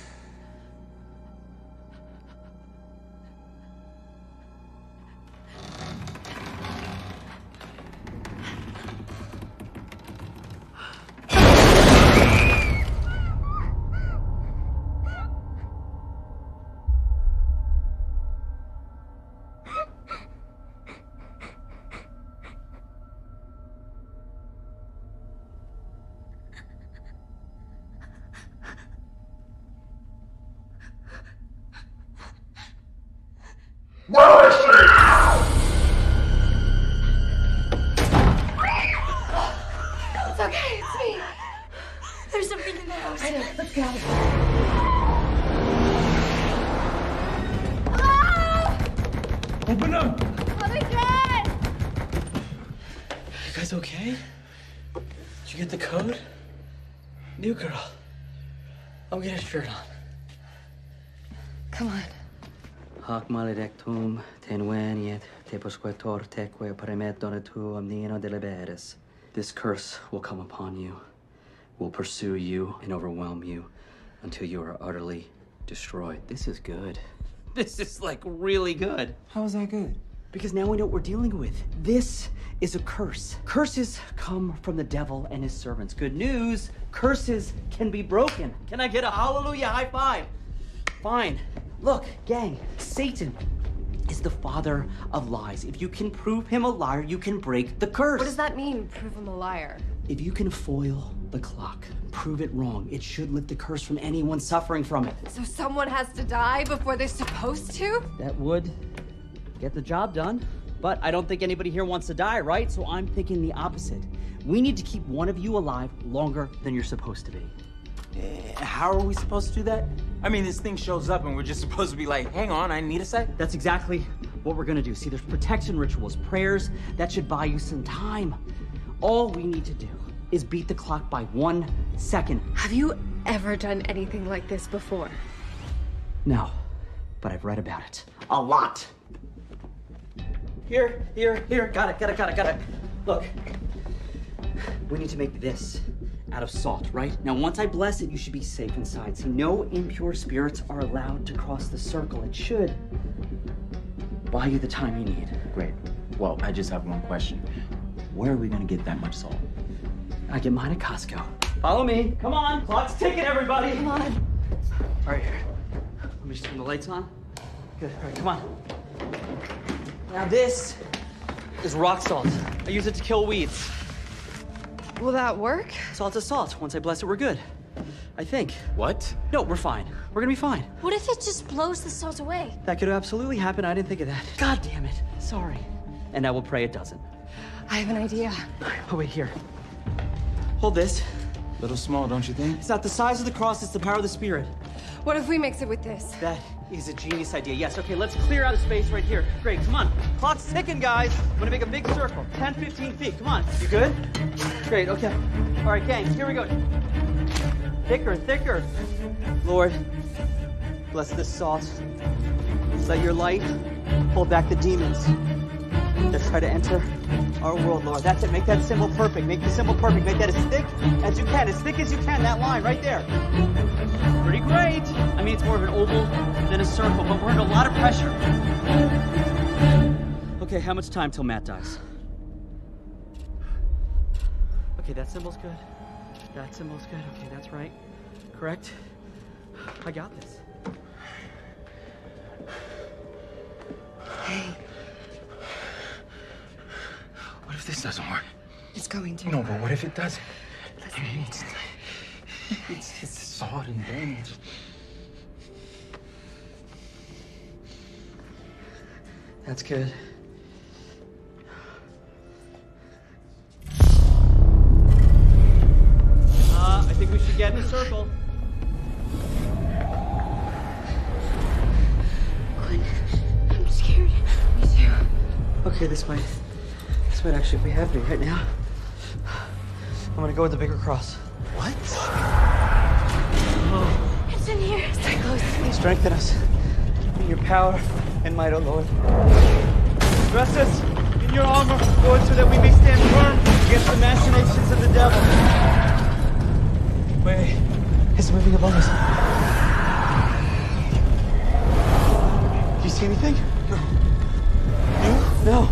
It's okay, it's me. There's something in the house. I know, let's go. Open up! Let me get! You guys okay? Did you get the code? New girl. I'll get a shirt on. Come on. Hoc maledictum tenueniet te posquetor teque premet donatur omnino deliberis. This curse will come upon you, will pursue you and overwhelm you until you are utterly destroyed. This is good. This is like really good. How is that good? Because now we know what we're dealing with. This is a curse. Curses come from the devil and his servants. Good news, curses can be broken. Can I get a hallelujah high five? Fine. Look, gang, Satan is the father of lies. If you can prove him a liar, you can break the curse. What does that mean, prove him a liar? If you can foil the clock, prove it wrong, it should lift the curse from anyone suffering from it. So someone has to die before they're supposed to? That would get the job done. But I don't think anybody here wants to die, right? So I'm thinking the opposite. We need to keep one of you alive longer than you're supposed to be. How are we supposed to do that? I mean, this thing shows up and we're just supposed to be like, hang on, I need a sec. That's exactly what we're gonna do. See, there's protection rituals, prayers, that should buy you some time. All we need to do is beat the clock by 1 second. Have you ever done anything like this before? No, but I've read about it. A lot. Here. Got it. Look, we need to make this out of salt, right? Now, once I bless it, you should be safe inside. See, no impure spirits are allowed to cross the circle. It should buy you the time you need. Great. Well, I just have one question. Where are we gonna get that much salt? I get mine at Costco. Follow me. Come on. Clock's ticking, everybody. Come on. All right, here. Let me just turn the lights on. Good. All right, come on. Now this is rock salt. I use it to kill weeds. Will that work? Salt's a salt. Once I bless it, we're good. I think. What? No, we're fine. We're gonna be fine. What if it just blows the salt away? That could absolutely happen. I didn't think of that. God damn it. Sorry. And I will pray it doesn't. I have an idea. Oh, wait, here. Hold this. Little small, don't you think? It's not the size of the cross, it's the power of the Spirit. What if we mix it with this? That is a genius idea. Yes, okay, let's clear out a space right here. Great, come on. Clock's ticking, guys. I'm gonna make a big circle. 10, 15 feet. Come on. You good? Great, okay. All right, gang, here we go. Thicker. Lord, bless this salt. Let your light hold back the demons that try to enter our world, Lord. That's it. Make that symbol perfect. Make the symbol perfect. Make that as thick as you can. As thick as you can, that line right there. Pretty great. I mean, it's more of an oval than a circle, but we're under a lot of pressure. Okay, how much time till Matt dies? Okay, that symbol's good. That symbol's good. Okay, that's right. Correct. I got this. Hey. What if this doesn't work? It's going to. No, but what if it doesn't? Listen. It's salt and damage. That's good. I think we should get in a circle. Quinn, I'm scared. Me too. Okay, this might actually be happening right now. I'm gonna go with the bigger cross. What? Oh. It's in here. Stay close. Strengthen us. in your power and might, O Lord. Dress us in your armor, Lord, so that we may stand firm against the machinations of the devil. Wait, it's moving above us. Do you see anything? No. You? No.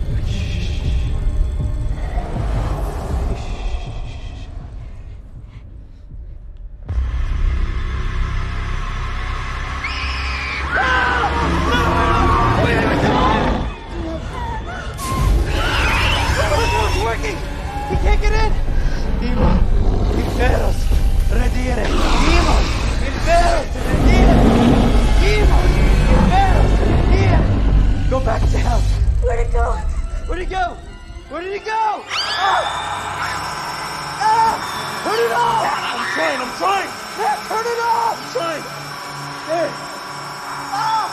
He can't get in! Imo, imperos, redire. Imo, imperos, redire. Imo, imperos, redire. Go back to hell. Where'd it go? Where'd it go? Where did it go? Ah! Ah! Turn it off! I'm trying. Turn it off! I'm trying. There. Ah!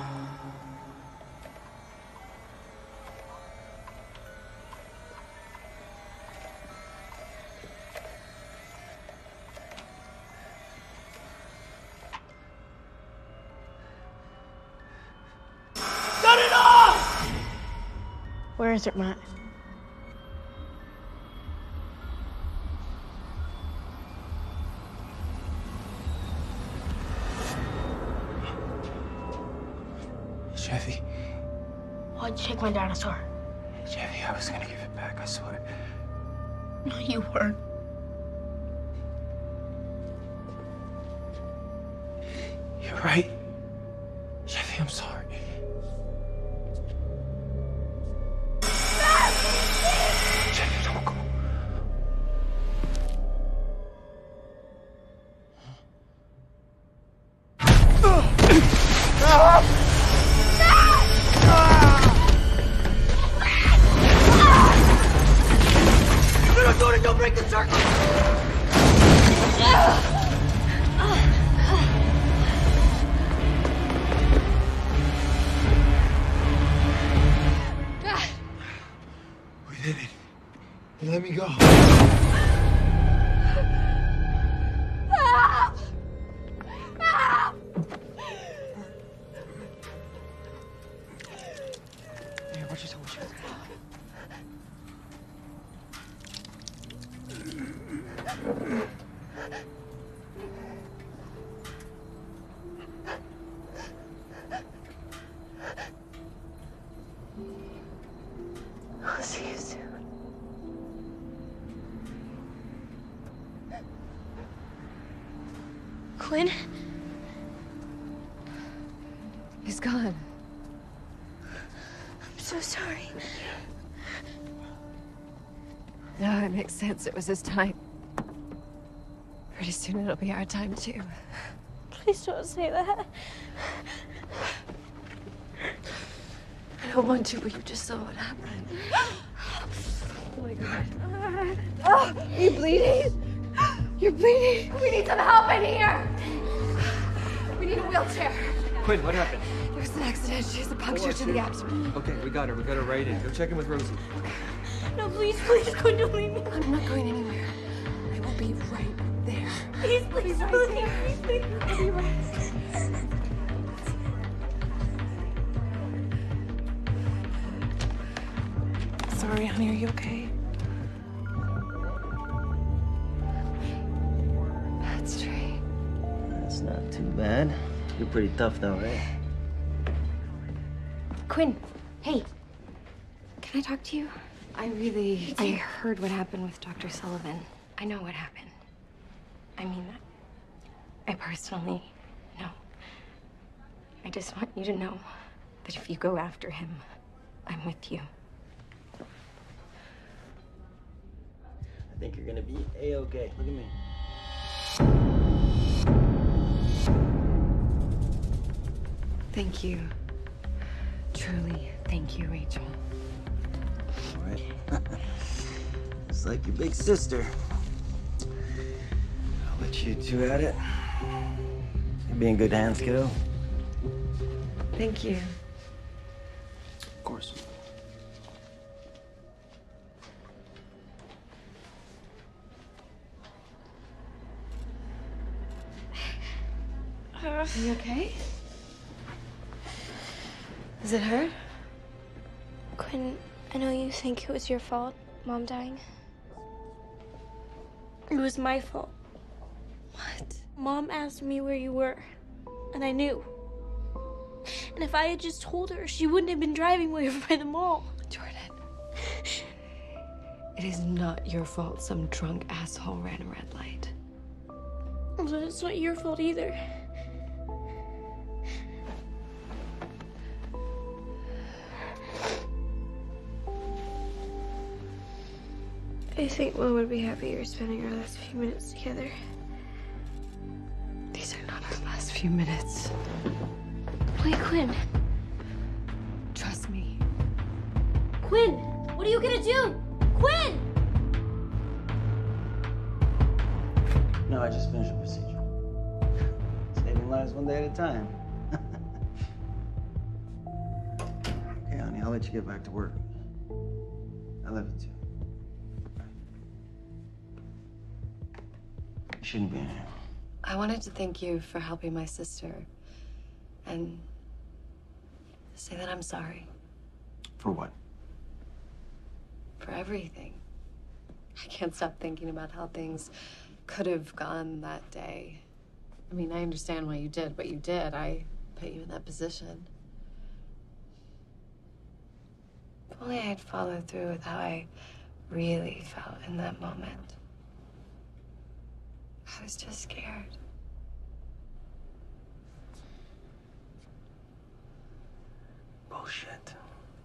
Shut it off! Where is it, Matt? Chevy. Why'd you take my dinosaur? Chevy, I was gonna give it back, I swear. No, you weren't. You're right. Chevy, I'm sorry. Chevy, don't go. Don't break the circle! We did it. You let me go. Here, watch yourself, watch yourself. I'll see you soon. Quinn? He's gone. I'm so sorry. No, it makes sense. It was his time. Pretty soon it'll be our time, too. Please don't say that. I don't want to, but you just saw what happened. Oh my God. Are you bleeding? You're bleeding. We need some help in here. We need a wheelchair. Quinn, what happened? There was an accident. She has a puncture to the abdomen. Okay, we got her. We got her right in. Go check in with Rosie. No, please, Quinn, don't leave me. I'm not going anywhere. I will be right there. Please, please, please. I'll be right. Sorry, honey, are you okay? That's straight. That's not too bad. You're pretty tough, though, right? Quinn, hey. Can I talk to you? I heard what happened with Dr. Sullivan. I know what happened. I mean that. I personally know. I just want you to know that if you go after him, I'm with you. I think you're gonna be A-okay. Look at me. Thank you. Truly, thank you, Rachel. All right. It's like your big sister. I'll let you two at it. You'll be in good hands, kiddo. Thank you. Of course. Are you okay? Does it hurt? Quinn, I know you think it was your fault, Mom dying. It was my fault. What? Mom asked me where you were, and I knew. And if I had just told her, she wouldn't have been driving way over by the mall. Jordan. It is not your fault some drunk asshole ran a red light. But it's not your fault either. I think Mom would be happier spending our last few minutes together. These are not our last few minutes. Wait, Quinn. Trust me. Quinn, what are you gonna do? Quinn! No, I just finished the procedure. Saving lives one day at a time. Okay, honey, I'll let you get back to work. I love you too. You shouldn't be in here. I wanted to thank you for helping my sister and say that I'm sorry. For what? For everything. I can't stop thinking about how things could have gone that day. I mean, I understand why you did what you did. I put you in that position. If only I'd followed through with how I really felt in that moment. I was just scared. Bullshit.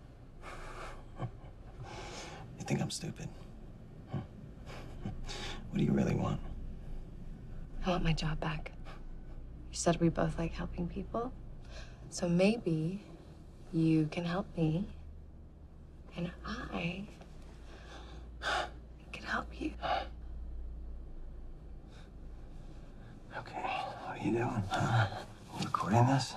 You think I'm stupid? Huh? What do you really want? I want my job back. You said we both like helping people. So maybe you can help me, and I can help you. Okay, what are you doing? You recording this?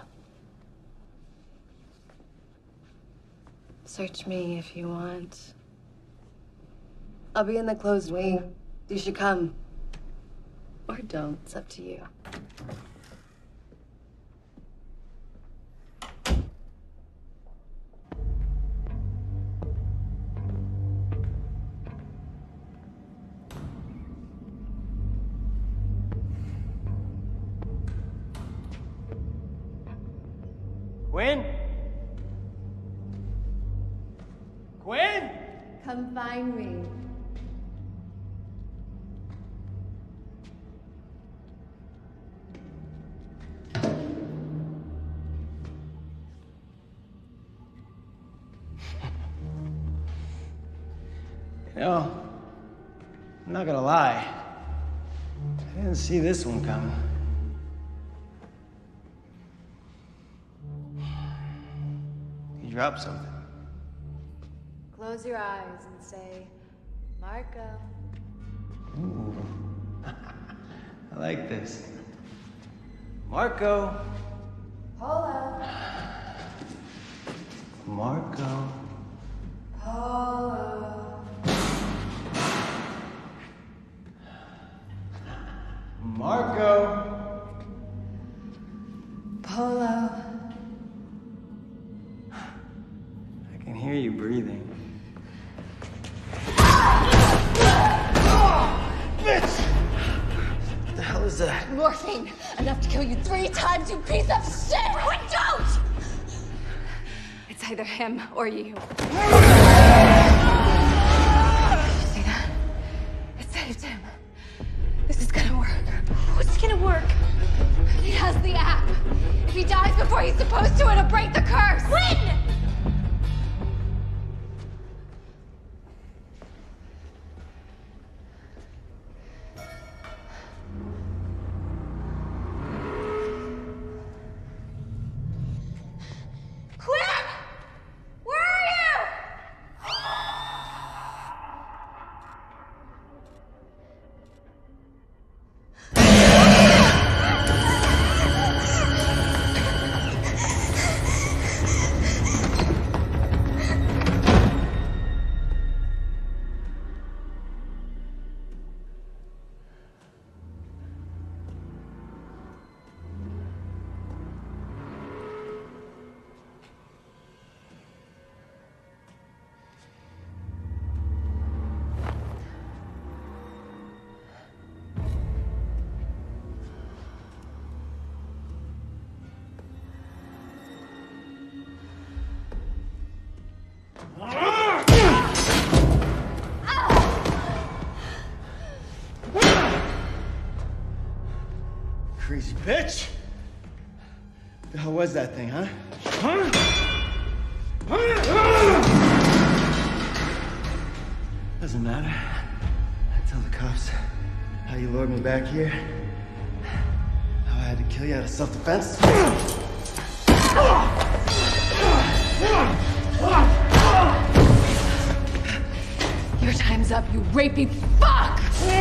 Search me if you want. I'll be in the closed wing. You should come. Or don't. It's up to you. Quinn? Quinn? Come find me. You know, I'm not gonna lie. I didn't see this one coming. You dropped something. Close your eyes and say, Marco. Ooh. I like this. Marco. Polo. Marco. Polo. Marco. Polo. I can hear you breathing. Bitch! What the hell is that? Morphine. Enough to kill you 3 times, you piece of shit! Quit, don't! It's either him or you. Did you see that? It saved him. This is gonna work. What's gonna work? He has the app. If he dies before he's supposed to, it'll break the curse. Quinn! Quinn! Where are you? Crazy bitch! The hell was that thing, huh? Doesn't matter. I tell the cops how you lured me back here. How I had to kill you out of self-defense. Your time's up, you rapey fuck!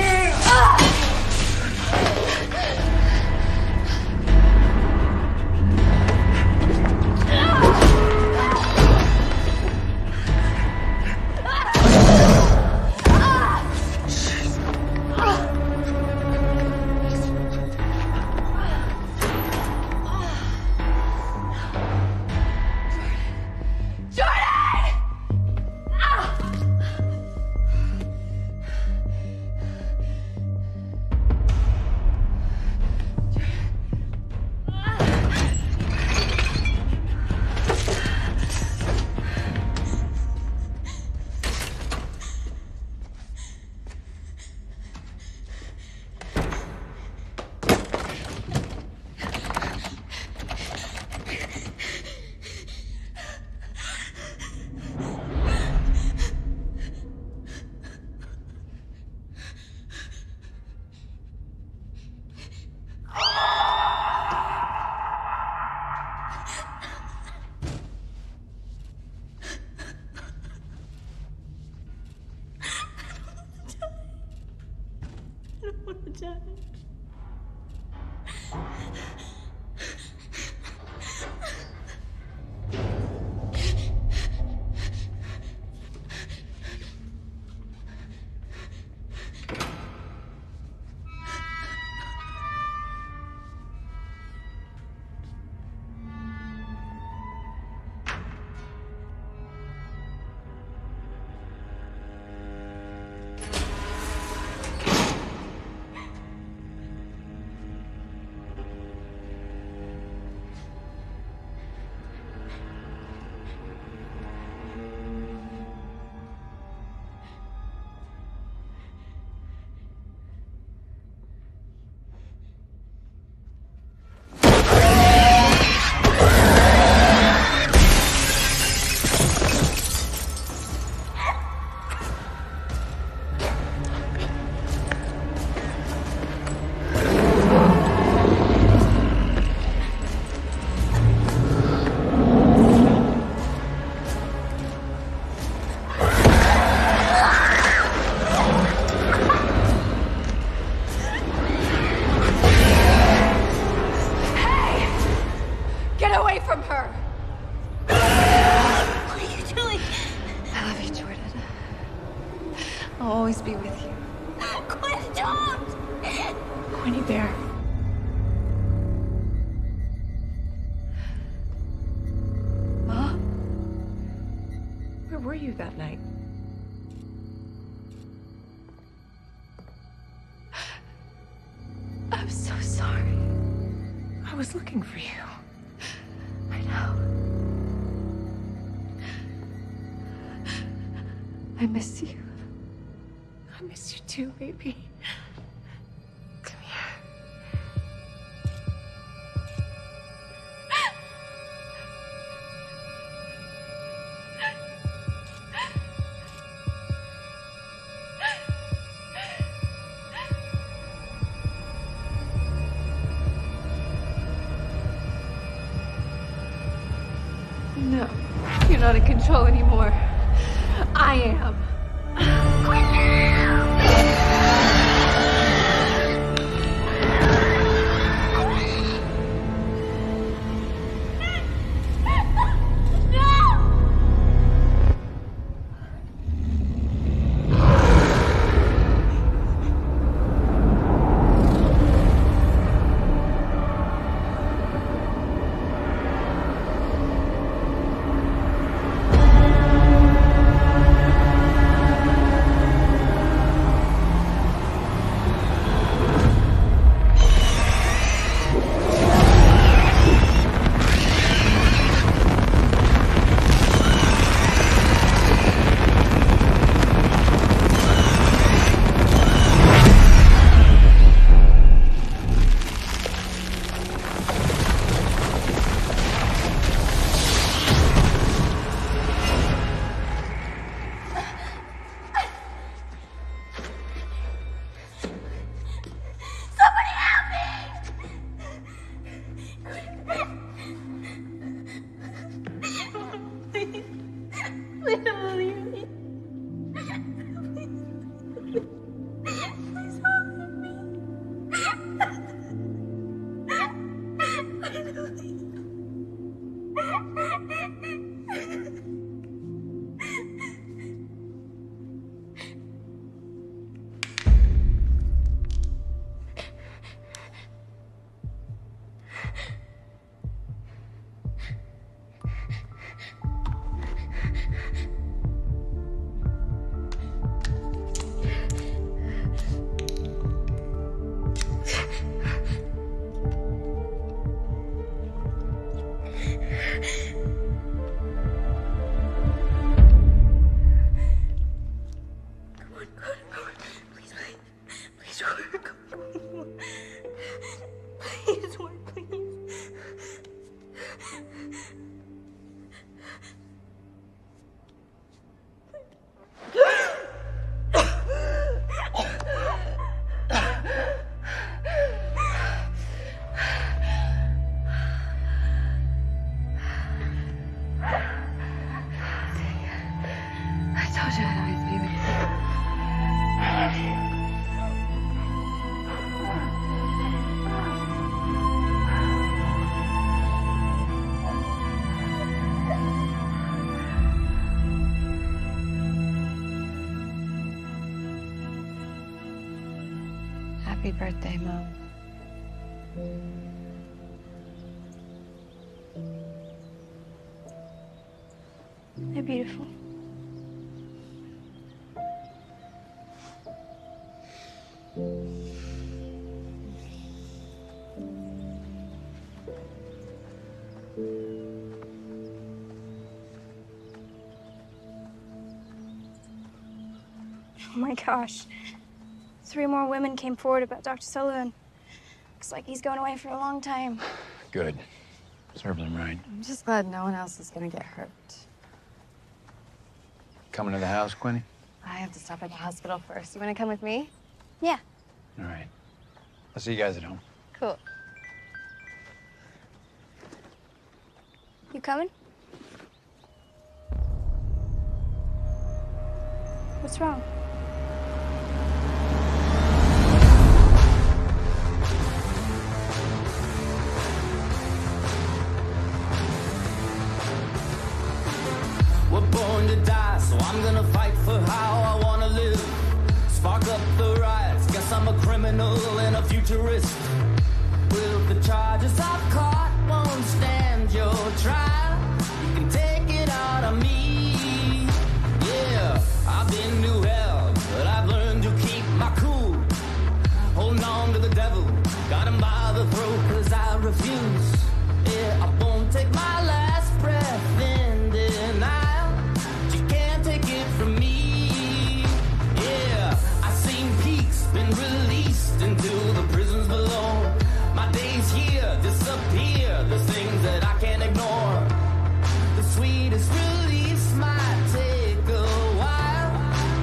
I miss you. I miss you too, baby. Come here. No, you're not in control anymore. I am. Please work, please. I told you I'd always be with you. Happy birthday, Mom. They're beautiful. Oh my gosh. 3 more women came forward about Dr. Sullivan. Looks like he's going away for a long time. Good. Serve them right. I'm just glad no one else is gonna get hurt. Coming to the house, Quinny? I have to stop at the hospital first. You wanna come with me? Yeah. All right. I'll see you guys at home. Cool. You coming? What's wrong? We're born to die, so I'm gonna fight for how I wanna live. Spark up the riots, guess I'm a criminal and a futurist. Well, the charges I've caught won't stand your trial. You can take it out of me. Yeah, I've been to hell, but I've learned to keep my cool. Holding on to the devil, got him by the throat, cause I refuse. Yeah, I won't take my last breath in denial. You can't take it from me. Yeah, I've seen peaks been released into the prisons below. My days here disappear, the things that I can't ignore. The sweetest release might take a while.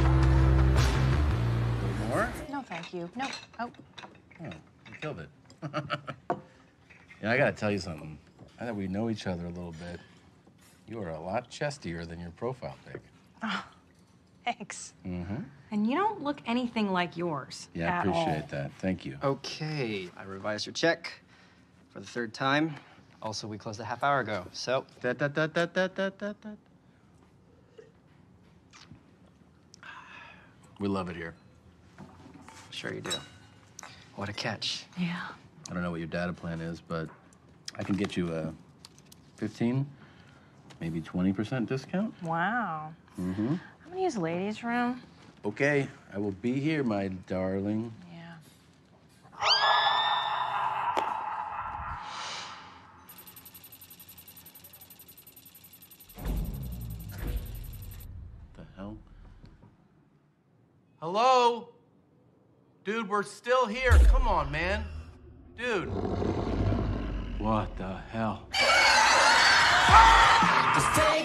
More? No, thank you. No. Oh. Oh, you killed it. Yeah, I gotta tell you something. Now that we know each other a little bit, you are a lot chestier than your profile pic. Oh, thanks. Mm-hmm. And you don't look anything like yours. Yeah, I at all. appreciate that. Thank you. Okay, I revised your check for the 3rd time. Also, we closed a half hour ago, so. We love it here. Sure you do. What a catch. Yeah. I don't know what your data plan is, but I can get you a 15, maybe 20% discount. Wow. Mm-hmm. I'm gonna use the ladies' room. Okay, I will be here, my darling. Yeah. The hell? Hello? Dude, we're still here. Come on, man. Dude. What the hell? Just take